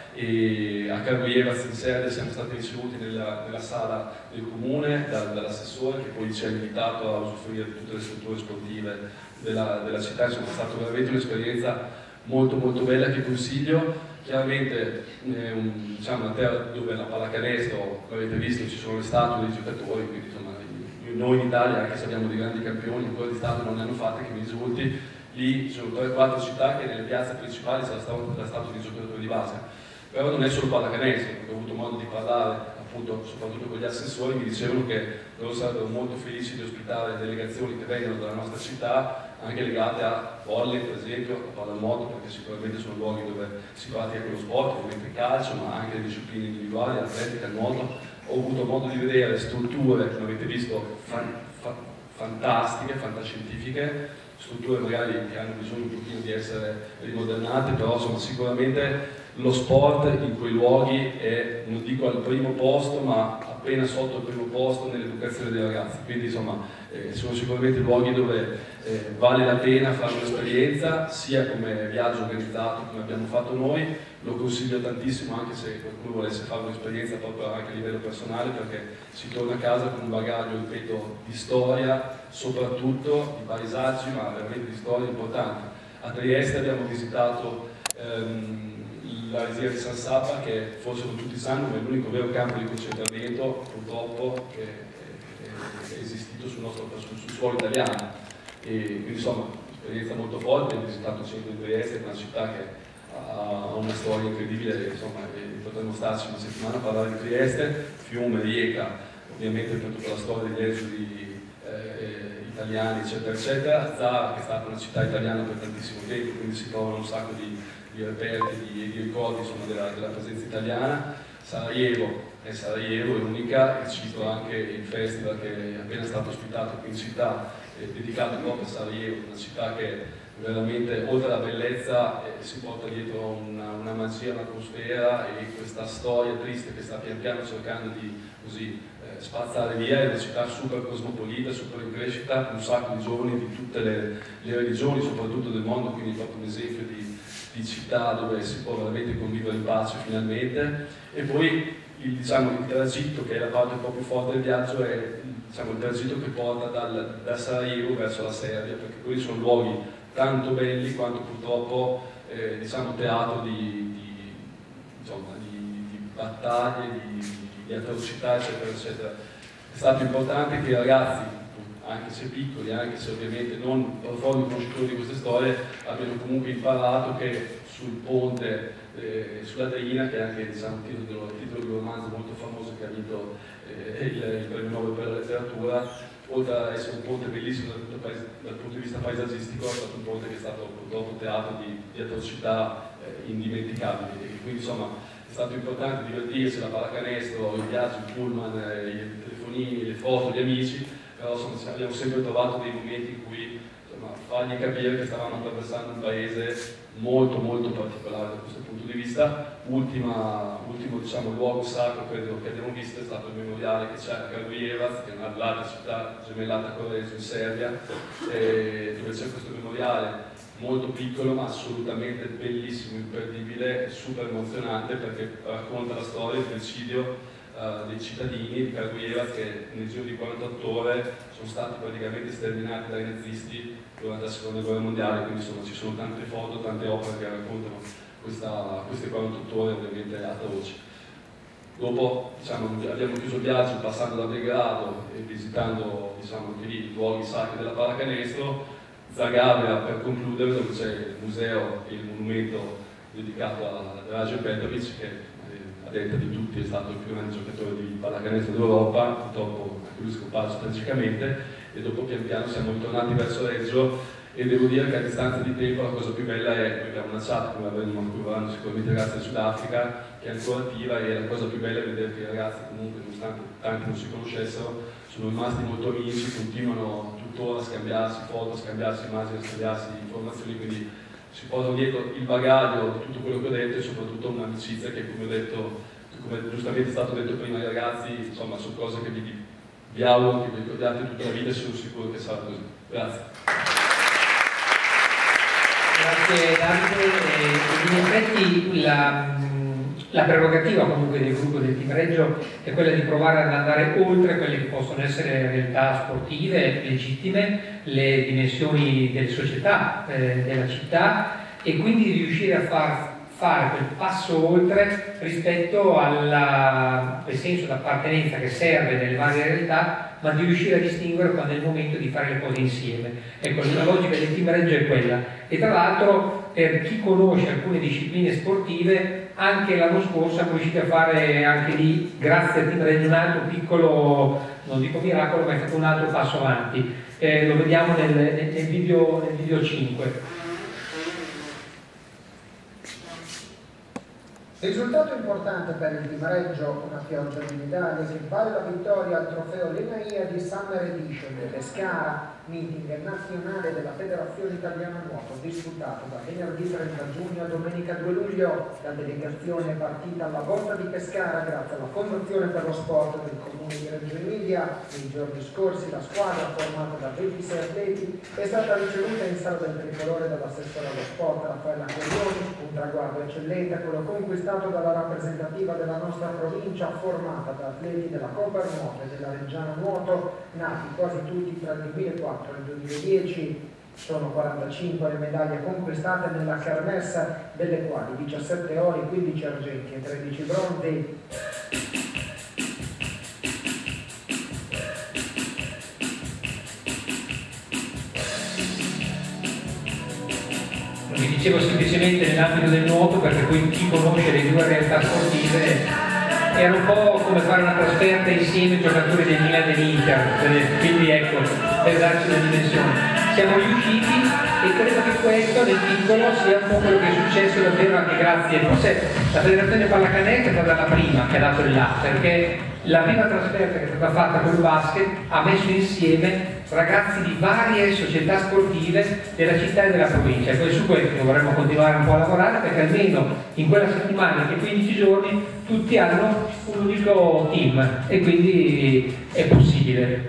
e a Kragujevac in Serbia siamo stati ricevuti nella, nella sala del comune da, dall'assessore, che poi ci ha invitato a usufruire di tutte le strutture sportive della, della città. Insomma, è stata veramente un'esperienza molto molto bella che consiglio. Chiaramente è un, diciamo, una terra dove la pallacanestro, come avete visto, ci sono le statue dei giocatori, quindi insomma, noi in Italia, anche se abbiamo dei grandi campioni, ancora di statue non ne hanno fatte, che mi risulti, lì ci sono tre o quattro città che nelle piazze principali c'è la statua di giocatori di base. Però non è solo pallacanestro, perché ho avuto modo di parlare appunto soprattutto con gli assessori, mi dicevano che loro sarebbero molto felici di ospitare delegazioni che vengono dalla nostra città, anche legate a volley per esempio, a pallanuoto, perché sicuramente sono luoghi dove si pratica quello sport, ovviamente il calcio, ma anche le discipline individuali, l'atletica, il nuoto. Ho avuto modo di vedere strutture, come avete visto, fan, fa, fantastiche, fantascientifiche, strutture magari che hanno bisogno un pochino di essere rimodernate, però insomma sicuramente lo sport in quei luoghi è, non dico al primo posto, ma appena sotto il primo posto nell'educazione dei ragazzi, quindi insomma eh, sono sicuramente luoghi dove eh, vale la pena fare un'esperienza, sia come viaggio organizzato come abbiamo fatto noi, lo consiglio tantissimo anche se qualcuno volesse fare un'esperienza proprio anche a livello personale, perché si torna a casa con un bagaglio, ripeto, di storia, soprattutto di paesaggi, ma veramente di storia importante. A Trieste abbiamo visitato ehm, la residenza di San Sapa, che forse non tutti sanno, ma è l'unico vero campo di concentramento purtroppo che è, è esistito sul, nostro, sul, sul suolo italiano. E quindi insomma, un'esperienza molto forte. Abbiamo visitato il centro di Trieste, una città che ha una storia incredibile, insomma, potremmo starci una settimana a parlare di Trieste. Fiume, Rijeka, ovviamente per tutta la storia degli esuli eh, italiani, eccetera, eccetera. Zara, che è stata una città italiana per tantissimo tempo, quindi si trovano un sacco di, di reperti, di, di ricordi insomma, della, della presenza italiana. Sarajevo è Sarajevo, è unica, e cito anche il festival che è appena stato ospitato qui in città, è dedicato proprio a Sarajevo, una città che veramente oltre alla bellezza eh, si porta dietro una, una magia, un'atmosfera e questa storia triste che sta pian piano cercando di così, eh, spazzare via. È una città super cosmopolita, super in crescita, un sacco di giovani di tutte le, le religioni, soprattutto del mondo, quindi è proprio un esempio di, di città dove si può veramente convivere in pace finalmente. E poi il, diciamo, il tragitto, che è la parte un po' più forte del viaggio, è diciamo, il tragitto che porta dal, da Sarajevo verso la Serbia, perché quelli sono luoghi tanto belli quanto purtroppo eh, diciamo, teatro di, di, insomma, di, di battaglie, di, di atrocità, eccetera, eccetera. È stato importante che i ragazzi, anche se piccoli, anche se ovviamente non profondi conoscitori di queste storie, abbiano comunque imparato che sul ponte, eh, sulla Drina, che è anche diciamo, il titolo, titolo di un romanzo molto famoso che ha vinto eh, il, il premio Nobel per la letteratura, oltre ad essere un ponte bellissimo dal punto, dal punto di vista paesaggistico, è stato un ponte che è stato purtroppo teatro di, di atrocità eh, indimenticabili. E quindi insomma è stato importante divertirsi, la pallacanestro, i viaggi, il pullman, eh, i telefonini, le foto, gli amici, però insomma, abbiamo sempre trovato dei momenti in cui insomma, fargli capire che stavamo attraversando un paese molto molto particolare da questo punto di vista. Ultima, ultimo diciamo, luogo sacro credo che abbiamo visto è stato il memoriale che c'è a Kragujevac, che è un'altra città gemellata con Reggio in Serbia, eh, dove c'è questo memoriale molto piccolo ma assolutamente bellissimo, imperdibile e super emozionante, perché racconta la storia del suicidio Uh, dei cittadini di Kragujevac che nel giro di quarantotto ore sono stati praticamente sterminati dai nazisti durante la seconda guerra mondiale, quindi insomma ci sono tante foto, tante opere che raccontano questa, queste quarantotto ore ovviamente atroci. Dopo diciamo, abbiamo chiuso il viaggio passando da Belgrado e visitando diciamo, anche lì i luoghi sacri della pallacanestro, Zagabria per concludere, dove c'è il museo e il monumento dedicato a Dražen Petrović, che a detta di tutti è stato il più grande giocatore di pallacanestro d'Europa, purtroppo anche lui scomparso tragicamente, e dopo pian piano siamo ritornati verso Reggio e devo dire che a distanza di tempo la cosa più bella è, noi abbiamo una chat come avranno sicuramente i ragazzi del Sudafrica che è ancora attiva, e la cosa più bella è vedere che i ragazzi comunque, nonostante tanti non si conoscessero, sono rimasti molto amici, continuano tuttora a scambiarsi foto, a scambiarsi immagini, a scambiarsi informazioni, quindi si portano dietro il bagaglio di tutto quello che ho detto e soprattutto un'amicizia che, come ho detto, come giustamente è stato detto prima ai ragazzi, insomma sono cose che vi, vi auguro che vi ricordiate tutta la vita e sono sicuro che sarà così. Grazie. Grazie Davide. In effetti la, la prerogativa comunque del gruppo del Team Reggio è quella di provare ad andare oltre quelle che possono essere le realtà sportive legittime, le dimensioni delle società, eh, della città, e quindi di riuscire a far fare quel passo oltre rispetto al senso d'appartenenza che serve nelle varie realtà, ma di riuscire a distinguere quando è il momento di fare le cose insieme. Ecco, la logica del Team Reggio è quella. E tra l'altro, per chi conosce alcune discipline sportive, anche l'anno scorso siamo riusciti a fare anche lì, grazie al Team Reggio, un altro piccolo, non dico miracolo, ma è stato un altro passo avanti. Eh, lo vediamo nel, nel, nel, video, nel video cinque. Risultato importante per il Team Reggio, una pioggia di medaglie che vale la vittoria al trofeo Lenaia di Summer Edition di Pescara, meeting nazionale della Federazione Italiana Nuoto, disputato da venerdì trenta giugno a domenica due luglio. La delegazione è partita alla Volta di Pescara grazie alla Fondazione per lo Sport del Comune di Reggio Emilia. Nei giorni scorsi la squadra, formata da ventisei atleti, è stata ricevuta in sala del tricolore dall'assessore allo sport Raffaella Corrioni, un traguardo eccellente, quello conquistato dalla rappresentativa della nostra provincia, formata da atleti della Copa Nuoto e della Reggiana Nuoto, nati quasi tutti tra il duemilaquattro e il duemiladieci. Sono quarantacinque le medaglie conquistate nella kermesse, delle quali diciassette ori, quindici argenti e tredici bronzi. Vi dicevo semplicemente nell'ambito del nuoto, perché poi chi conosce le due realtà sportive era un po' come fare una trasferta insieme ai giocatori del Milan e dell'Inter, quindi ecco, per darci una dimensione. Siamo riusciti e credo che questo nel piccolo sia un po' quello che è successo davvero anche grazie. Forse la Federazione Pallacanestro è stata la prima che ha dato il là, perché la prima trasferta che è stata fatta col basket ha messo insieme ragazzi di varie società sportive della città e della provincia, e poi su questo dovremmo continuare un po' a lavorare, perché almeno in quella settimana, in quei quindici giorni, tutti hanno un unico team e quindi è possibile.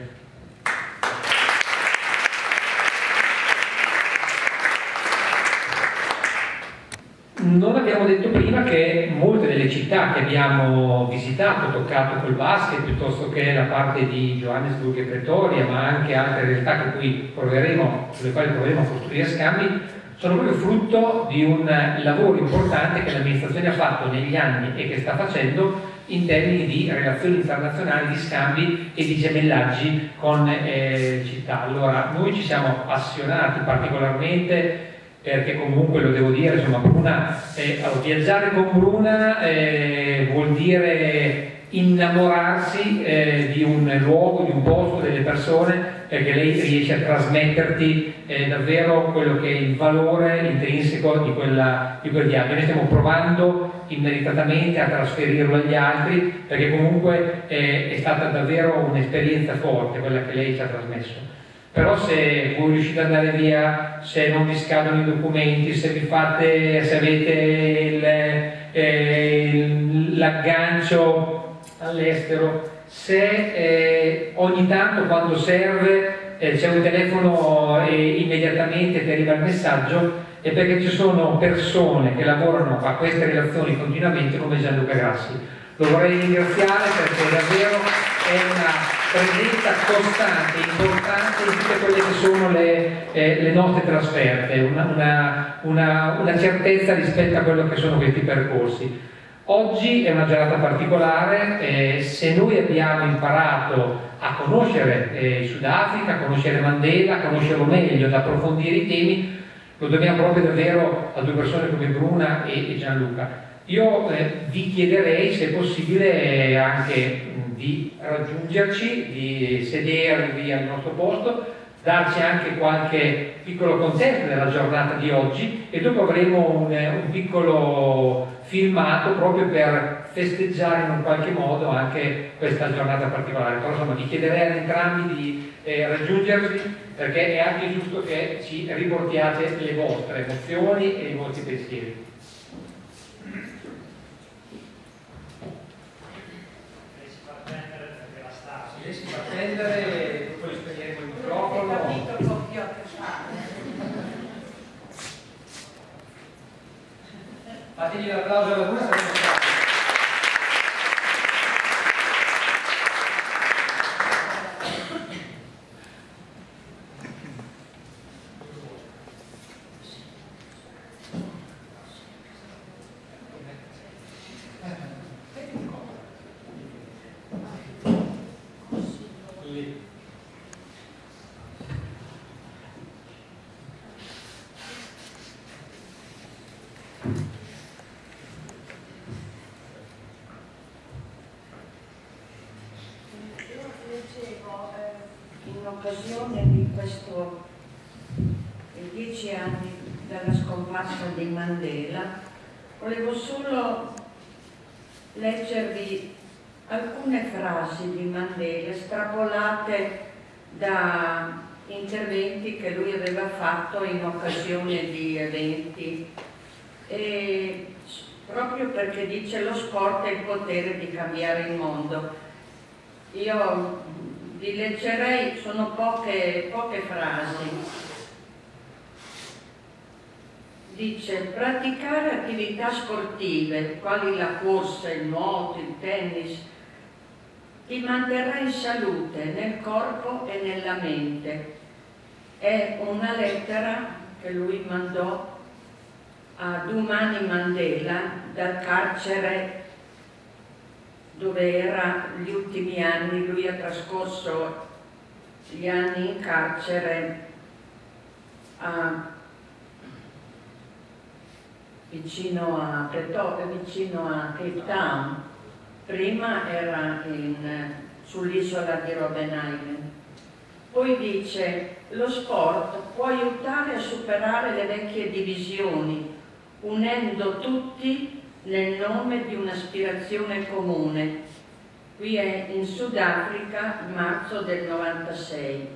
Non abbiamo detto prima che molte delle città che abbiamo visitato, toccato col basket, piuttosto che la parte di Johannesburg e Pretoria, ma anche altre realtà che poi proveremo, sulle quali proveremo a costruire scambi, sono proprio frutto di un lavoro importante che l'amministrazione ha fatto negli anni e che sta facendo in termini di relazioni internazionali, di scambi e di gemellaggi con eh, città. Allora, noi ci siamo appassionati particolarmente, perché comunque lo devo dire, insomma, Bruna, eh, viaggiare con Bruna eh, vuol dire innamorarsi eh, di un luogo, di un posto, delle persone, perché lei riesce a trasmetterti eh, davvero quello che è il valore intrinseco di, quella, di quel viaggio. Noi stiamo provando immeritatamente a trasferirlo agli altri, perché comunque eh, è stata davvero un'esperienza forte quella che lei ci ha trasmesso. Però se voi riuscite ad andare via, se non vi scadono i documenti, se vi fate, se avete il, eh, l'aggancio all'estero, se eh, ogni tanto quando serve eh, c'è un telefono e immediatamente ti arriva il messaggio, è perché ci sono persone che lavorano a queste relazioni continuamente come Gianluca Grassi. Lo vorrei ringraziare perché davvero è una presenza costante, importante in tutte quelle che sono le, eh, le nostre trasferte, una, una, una, una certezza rispetto a quello che sono questi percorsi. Oggi è una giornata particolare, eh, se noi abbiamo imparato a conoscere eh, il Sudafrica, a conoscere Mandela, a conoscerlo meglio, ad approfondire i temi, lo dobbiamo proprio davvero a due persone come Bruna e, e Gianluca. Io eh, vi chiederei, se possibile, anche mh, di raggiungerci, di sedervi al nostro posto, darci anche qualche piccolo contesto della giornata di oggi e dopo avremo un, un piccolo filmato proprio per festeggiare in un qualche modo anche questa giornata particolare. Però insomma vi chiederei ad entrambi di eh, raggiungervi, perché è anche giusto che ci riportiate le vostre emozioni e i vostri pensieri. Lei si fa attendere, poi spegneremo il microfono. Fategli l'applauso alla Bruna, saremo stati. In occasione di questo, i dieci anni dalla scomparsa di Mandela, volevo solo leggervi alcune frasi di Mandela estrapolate da interventi che lui aveva fatto in occasione di eventi, e proprio perché dice: lo sport ha il potere di cambiare il mondo. Io vi leggerei, sono poche, poche frasi. Dice: praticare attività sportive quali la corsa, il nuoto, il tennis ti manterrà in salute nel corpo e nella mente. È una lettera che lui mandò a Dumani Mandela dal carcere dove era gli ultimi anni. Lui ha trascorso gli anni in carcere a, vicino a Pretoria, vicino a Cape Town. Prima era sull'isola di Robben Island. Poi dice: lo sport può aiutare a superare le vecchie divisioni, unendo tutti nel nome di un'aspirazione comune. Qui è in Sudafrica, marzo del novantasei.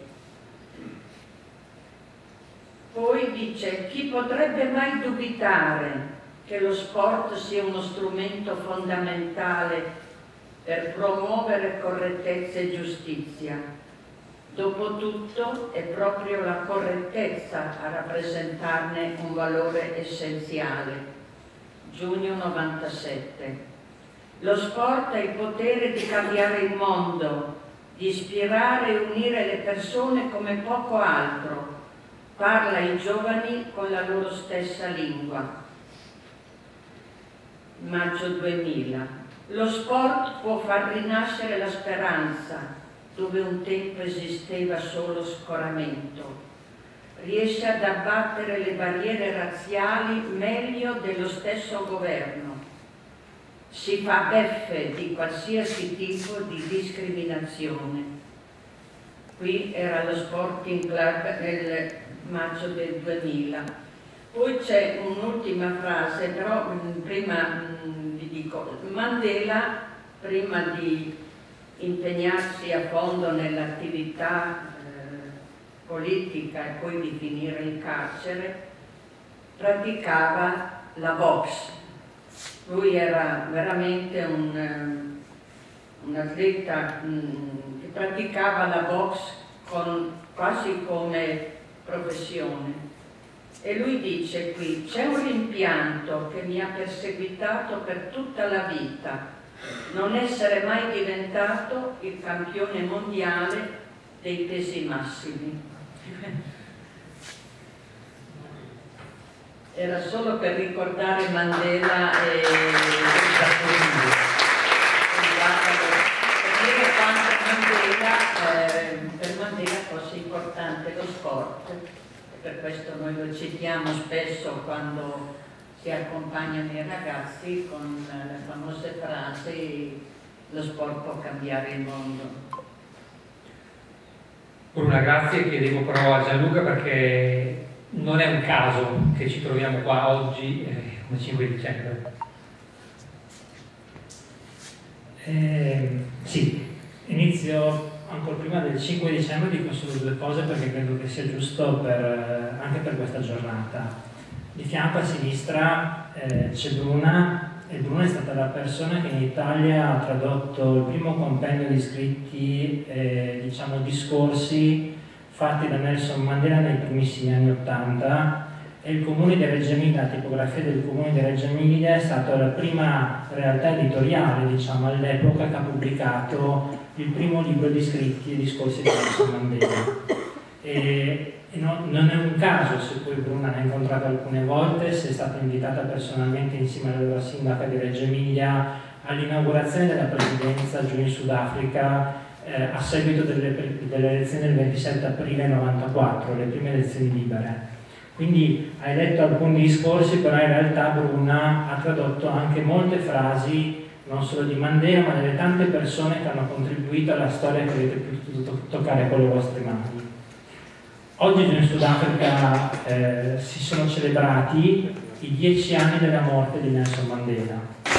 Poi dice: chi potrebbe mai dubitare che lo sport sia uno strumento fondamentale per promuovere correttezza e giustizia? Dopotutto è proprio la correttezza a rappresentarne un valore essenziale. Giugno novantasette. Lo sport ha il potere di cambiare il mondo, di ispirare e unire le persone come poco altro. Parla ai giovani con la loro stessa lingua. Maggio duemila. Lo sport può far rinascere la speranza dove un tempo esisteva solo scoramento. Riesce ad abbattere le barriere razziali meglio dello stesso governo. si fa beffe di qualsiasi tipo di discriminazione. Qui era lo Sporting Club nel maggio del duemila. Poi c'è un'ultima frase, però mh, prima mh, vi dico, Mandela, prima di impegnarsi a fondo nell'attività eh, politica e poi di finire in carcere, praticava la boxe. Lui era veramente un, un atleta mh, che praticava la boxe con, quasi come professione. E lui dice qui, c'è un rimpianto che mi ha perseguitato per tutta la vita, non essere mai diventato il campione mondiale dei pesi massimi. Era solo per ricordare Mandela e per dire quanto Mandela, eh, per Mandela fosse importante lo sport. Per questo noi lo citiamo spesso quando si accompagnano i ragazzi con le famose frasi lo sport può cambiare il mondo. Bruna, grazie, chiedevo però a Gianluca perché non è un caso che ci troviamo qua oggi, eh, come cinque dicembre. Eh, sì, inizio ancora prima del cinque dicembre, dico solo due cose perché credo che sia giusto per, anche per questa giornata. Di fianco a sinistra eh, c'è Bruna, e Bruna è stata la persona che in Italia ha tradotto il primo compendio di scritti, eh, diciamo discorsi fatti da Nelson Mandela nei primissimi anni Ottanta, e il Comune di Reggio Emilia, la tipografia del Comune di Reggio Emilia è stata la prima realtà editoriale, diciamo, all'epoca che ha pubblicato il primo libro di scritti e discorsi di Nelson Mandela. E, e no, non è un caso se poi Bruna l'ha incontrata alcune volte, se è stata invitata personalmente insieme alla sindaca di Reggio Emilia all'inaugurazione della presidenza giù in Sudafrica eh, a seguito delle, delle elezioni del ventisette aprile novantaquattro, le prime elezioni libere. Quindi hai letto alcuni discorsi, però in realtà Bruna ha tradotto anche molte frasi, non solo di Mandela, ma delle tante persone che hanno contribuito alla storia che avete potuto toccare con le vostre mani. Oggi in Sudafrica eh, si sono celebrati i dieci anni della morte di Nelson Mandela.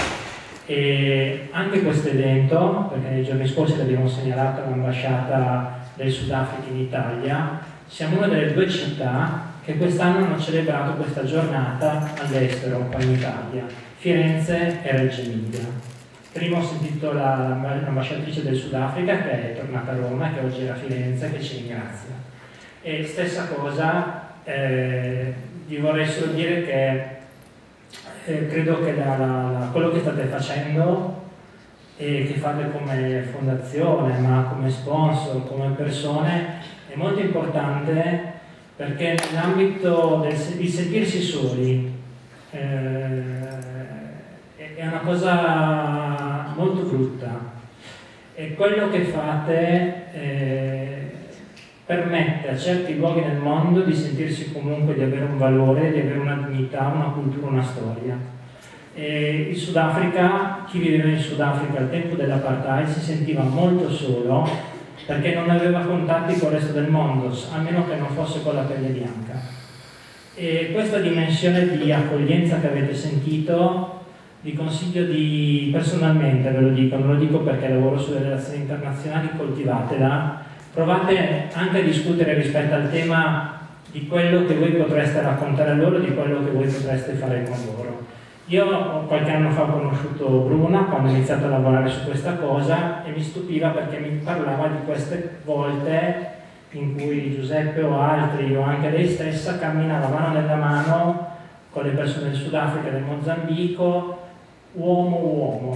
E anche questo evento, perché nei giorni scorsi l'abbiamo segnalato all'ambasciata del Sudafrica in Italia, siamo una delle due città che quest'anno hanno celebrato questa giornata all'estero, qua in Italia, Firenze e Reggio Emilia. Prima ho sentito l'ambasciatrice del Sudafrica che è tornata a Roma, che oggi era a Firenze, che ci ringrazia. E stessa cosa, eh, vi vorrei solo dire che eh, credo che la, la, quello che state facendo e che fate come fondazione, ma come sponsor, come persone, è molto importante, perché nell'ambito del di sentirsi soli eh, è una cosa molto brutta, e quello che fate eh, permette a certi luoghi nel mondo di sentirsi comunque di avere un valore, di avere una dignità, una cultura, una storia. E il Sudafrica, chi viveva in Sudafrica al tempo dell'apartheid si sentiva molto solo, perché non aveva contatti con il resto del mondo, a meno che non fosse con la pelle bianca. E questa dimensione di accoglienza che avete sentito, vi consiglio di, personalmente ve lo dico, non lo dico perché lavoro sulle relazioni internazionali, coltivatela, provate anche a discutere rispetto al tema di quello che voi potreste raccontare a loro, di quello che voi potreste fare con loro. Io qualche anno fa ho conosciuto Bruna quando ho iniziato a lavorare su questa cosa, e mi stupiva perché mi parlava di queste volte in cui Giuseppe o altri o anche lei stessa camminava mano nella mano con le persone del Sudafrica e del Mozambico, uomo-uomo.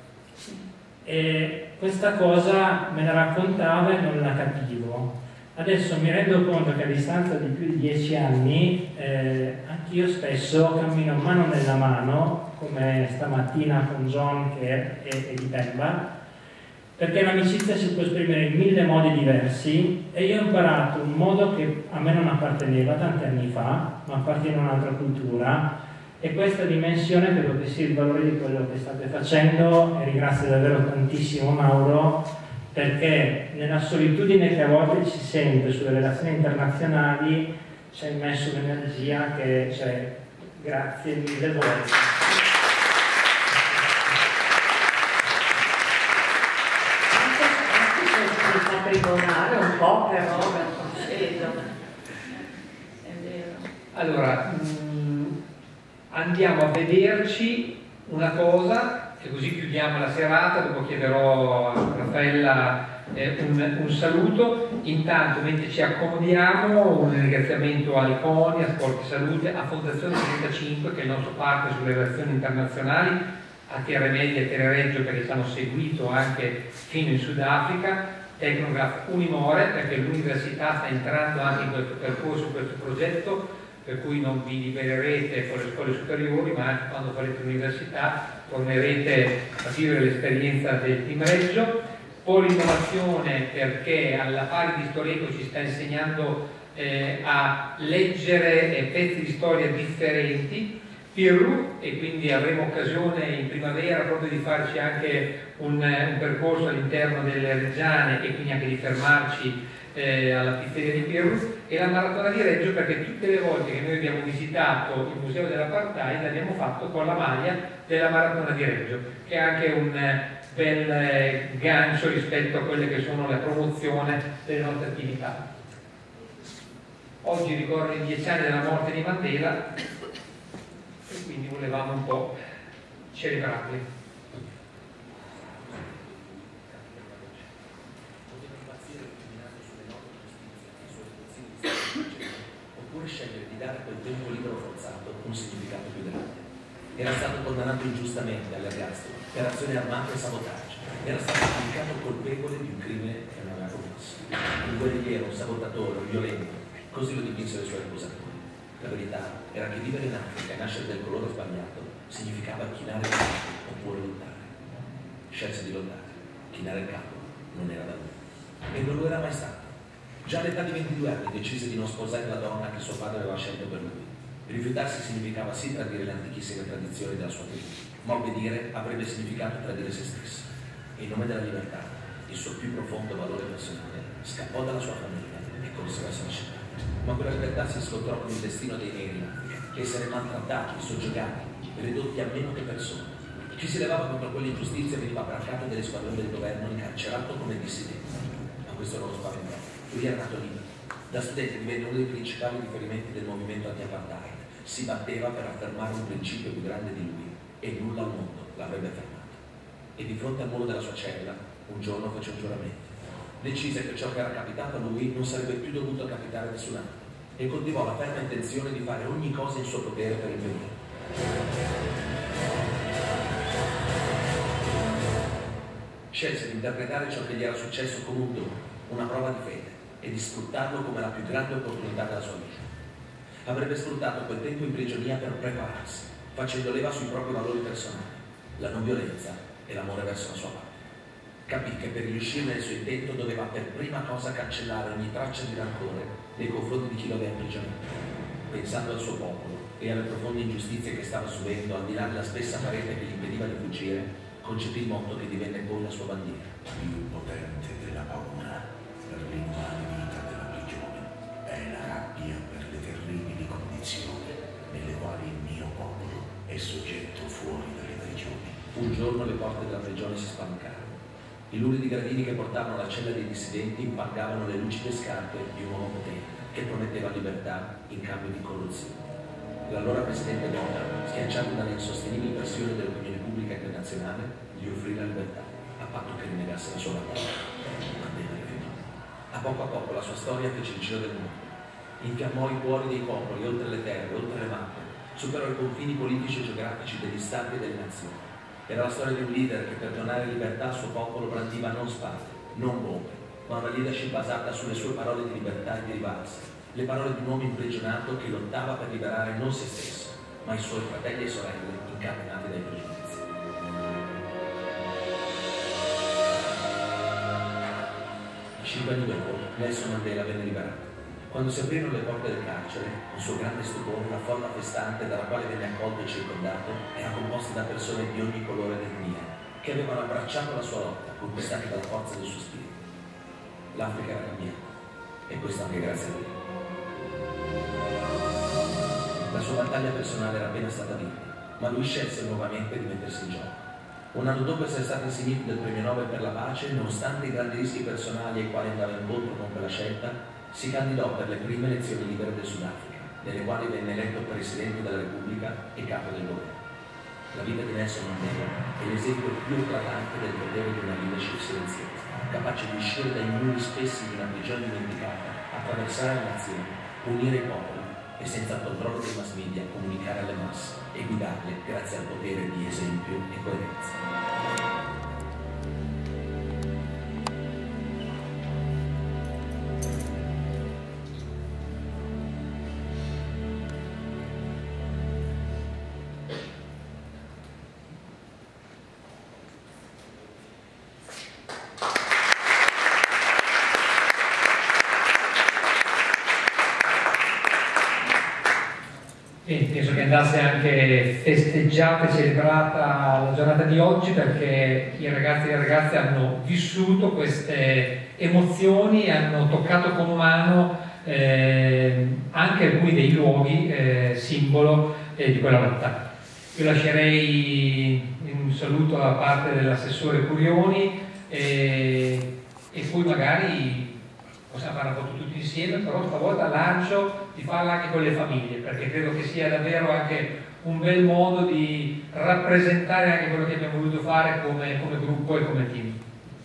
E questa cosa me la raccontava e non la capivo. Adesso mi rendo conto che a distanza di più di dieci anni eh, anch'io spesso cammino mano nella mano, come stamattina con John che è, è, è di Pemba, perché l'amicizia si può esprimere in mille modi diversi, e io ho imparato un modo che a me non apparteneva tanti anni fa, ma appartiene a un'altra cultura, e questa dimensione credo che sia il valore di quello che state facendo, e ringrazio davvero tantissimo Mauro, perché nella solitudine che a volte ci sente sulle relazioni internazionali ci hai messo un'energia che, cioè, grazie mille volte. Tribunale un po', però concedo. È vero. Allora, mh, andiamo a vederci una cosa e così chiudiamo la serata. Dopo chiederò a Raffaella eh, un, un saluto. Intanto, mentre ci accomodiamo, un ringraziamento a Iconi, a Sport e Salute, a Fondazione trentacinque, che è il nostro partner sulle relazioni internazionali, a Terre Media e Terre Reggio, perché ci hanno seguito anche fino in Sudafrica, Tecnograph Unimore, perché l'università sta entrando anche in questo percorso, in questo progetto, per cui non vi libererete con le scuole superiori, ma anche quando farete l'università tornerete a vivere l'esperienza del Team Reggio. Poi l'innovazione, perché alla pari di Storeco ci sta insegnando eh, a leggere eh, pezzi di storia differenti, Pirru, e quindi avremo occasione in primavera proprio di farci anche un, un percorso all'interno delle Reggiane e quindi anche di fermarci eh, alla pizzeria di Pirru, e la Maratona di Reggio, perché tutte le volte che noi abbiamo visitato il Museo dell'Apartheid l'abbiamo fatto con la maglia della Maratona di Reggio, che è anche un eh, bel eh, gancio rispetto a quelle che sono la promozione delle nostre attività. Oggi ricorrono i dieci anni della morte di Mandela, e quindi volevamo un po' celebrarli. Oppure scegliere di dare a quel tempo libero forzato un significato più grande. Era stato condannato ingiustamente all'ergastolo per azione armata e sabotaggio. Era stato giudicato colpevole di un crimine che non aveva commesso. Un guerrigliero, un sabotatore, un violento, così lo dipinsero i suoi accusatori. La verità era che vivere in Africa e nascere del colore sbagliato significava chinare il capo oppure lottare. Scelse di lottare. Chinare il capo non era da lui. E non lo era mai stato. Già all'età di ventidue anni decise di non sposare la donna che suo padre aveva scelto per lui. Rifiutarsi significava sì tradire le antichissime tradizioni della sua tribù, ma obbedire avrebbe significato tradire se stesso. E in nome della libertà, il suo più profondo valore personale, scappò dalla sua famiglia e corse verso la città. Ma quella libertà si scontrò con il destino dei neri in Africa, essere maltrattati, soggiogati, ridotti a meno che persone. Chi si levava contro quell'ingiustizia veniva braccato delle squadrone del governo, incarcerato come dissidente. Ma questo non lo spaventò. Lui era nato lì. Da studente divenne uno dei principali riferimenti del movimento anti-apartheid. Si batteva per affermare un principio più grande di lui e nulla al mondo l'avrebbe fermato. E di fronte al muro della sua cella, un giorno fece un giuramento. Decise che ciò che era capitato a lui non sarebbe più dovuto capitare a nessun altro e coltivò la ferma intenzione di fare ogni cosa in suo potere per impedire. Scelse di interpretare ciò che gli era successo come un dono, una prova di fede, e di sfruttarlo come la più grande opportunità della sua vita. Avrebbe sfruttato quel tempo in prigionia per prepararsi, facendo leva sui propri valori personali, la non violenza e l'amore verso la sua patria. Capì che per riuscire nel suo intento doveva per prima cosa cancellare ogni traccia di rancore nei confronti di chi lo aveva imprigionato. Pensando al suo popolo e alle profonde ingiustizie che stava subendo al di là della spessa parete che gli impediva di fuggire, concepì il motto che divenne poi la sua bandiera. Più potente della paura per l'inumane vita della prigione è la rabbia per le terribili condizioni nelle quali il mio popolo è soggetto fuori dalle prigioni. Un giorno le porte della prigione si spalancarono. I luridi gradini che portavano alla cella dei dissidenti impalgavano le lucide scarpe di un uomo potente che prometteva libertà in cambio di corruzione. L'allora presidente Mota, schiacciato dalle insostenibili pressioni dell'opinione pubblica internazionale, gli offrì la libertà, a patto che rinnegasse la sua battaglia. Mandela rifiutò. A poco a poco la sua storia fece il giro del mondo. Infiammò i cuori dei popoli, oltre le terre, oltre le mappe, superò i confini politici e geografici degli stati e delle nazioni. Era la storia di un leader che per donare libertà al suo popolo brandiva non spade, non bombe, ma una leadership basata sulle sue parole di libertà e di rivalsa, le parole di un uomo imprigionato che lottava per liberare non se stesso, ma i suoi fratelli e sorelle incatenati dai pregiudizi. Cinque anni dopo, Nelson Mandela venne liberato. Quando si aprirono le porte del carcere, un suo grande stupore, una folla festante dalla quale venne accolto e circondato era composta da persone di ogni colore d'etnia, che avevano abbracciato la sua lotta, conquistati dalla forza del suo spirito. L'Africa era cambiata, e questo anche grazie a lui. La sua battaglia personale era appena stata vinta, ma lui scelse nuovamente di mettersi in gioco. Un anno dopo essere stato insignito del premio Nobel per la pace, nonostante i grandi rischi personali ai quali andava incontro con quella scelta, si candidò per le prime elezioni libere del Sudafrica, nelle quali venne eletto Presidente della Repubblica e capo del governo. La vita di Nelson Mandela è l'esempio più eclatante del potere di una leadership silenziosa, capace di uscire dai muri spessi di una prigione dimenticata, attraversare le nazioni, unire i popoli e senza il controllo dei mass media comunicare alle masse e guidarle grazie al potere di esempio e coerenza. Bene, penso che andasse anche festeggiata e celebrata la giornata di oggi, perché i ragazzi e le ragazze hanno vissuto queste emozioni, hanno toccato con mano eh, anche alcuni dei luoghi eh, simbolo eh, di quella lotta. Io lascerei un saluto da parte dell'assessore Curioni eh, e poi magari possiamo fare una foto tutti insieme, però stavolta lancio di farla anche con le famiglie, perché credo che sia davvero anche un bel modo di rappresentare anche quello che abbiamo voluto fare come, come gruppo e come team.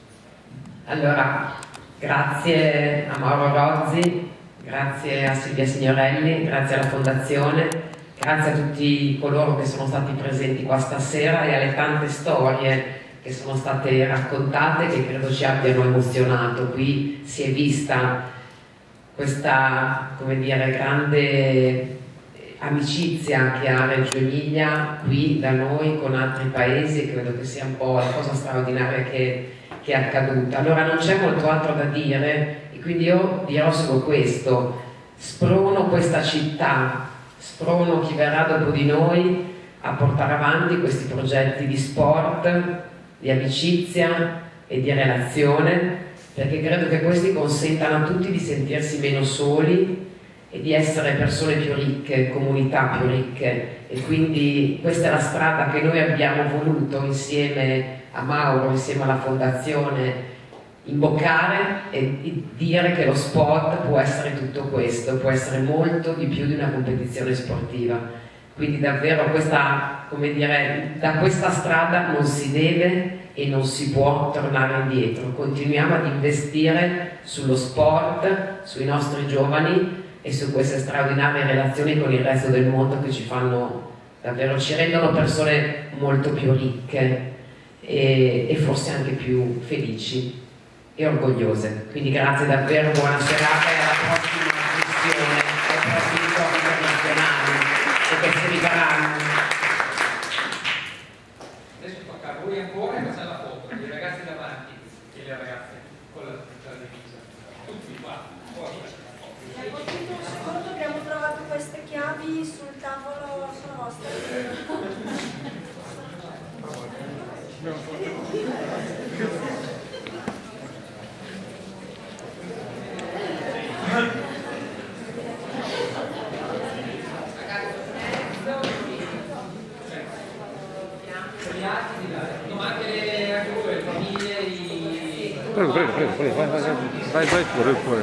Allora, grazie a Mauro Rozzi, grazie a Silvia Signorelli, grazie alla Fondazione, grazie a tutti coloro che sono stati presenti qua stasera e alle tante storie che sono state raccontate, che credo ci abbiano emozionato. Qui si è vista questa, come dire, grande amicizia che ha Reggio Emilia qui da noi con altri paesi, e credo che sia un po' la cosa straordinaria che, che è accaduta. Allora non c'è molto altro da dire e quindi io dirò solo questo: sprono questa città, sprono chi verrà dopo di noi a portare avanti questi progetti di sport, di amicizia e di relazione, perché credo che questi consentano a tutti di sentirsi meno soli e di essere persone più ricche, comunità più ricche. E quindi questa è la strada che noi abbiamo voluto insieme a Mauro, insieme alla Fondazione, imboccare e dire che lo sport può essere tutto questo, può essere molto di più di una competizione sportiva. Quindi davvero questa, come dire, da questa strada non si deve e non si può tornare indietro. Continuiamo ad investire sullo sport, sui nostri giovani e su queste straordinarie relazioni con il resto del mondo che ci fanno davvero, ci rendono persone molto più ricche e, e forse anche più felici e orgogliose. Quindi grazie davvero, buona serata e alla prossima sessione, ai prossimi giochi internazionali che si rifaranno. Adesso tocca a voi ancora e facciamo la foto, i ragazzi davanti e le ragazze con la, la divisa. Tutti qua. Un secondo, abbiamo trovato queste chiavi sul tavolo sulla vostra. Prego, prego, prego, prego, vai, vai, vai, vai pure, pure.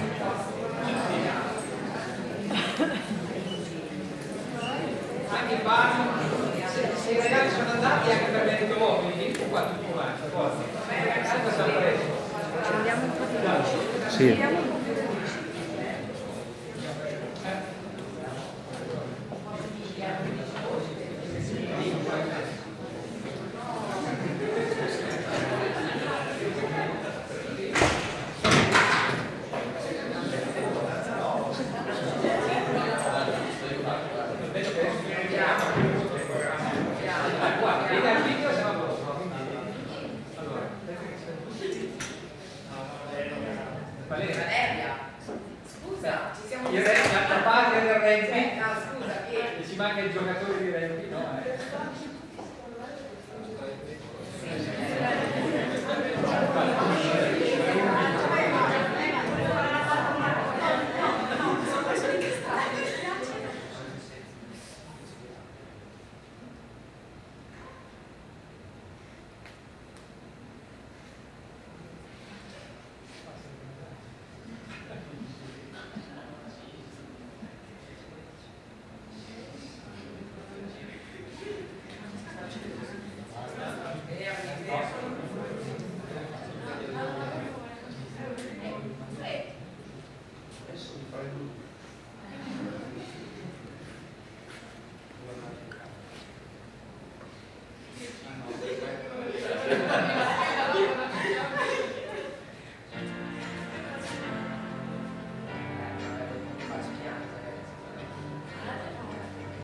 Anche qua, se, se i ragazzi sono andati anche per merito loro, quindi qua tutti quanti, forza. Andiamo un po' di là. Sì.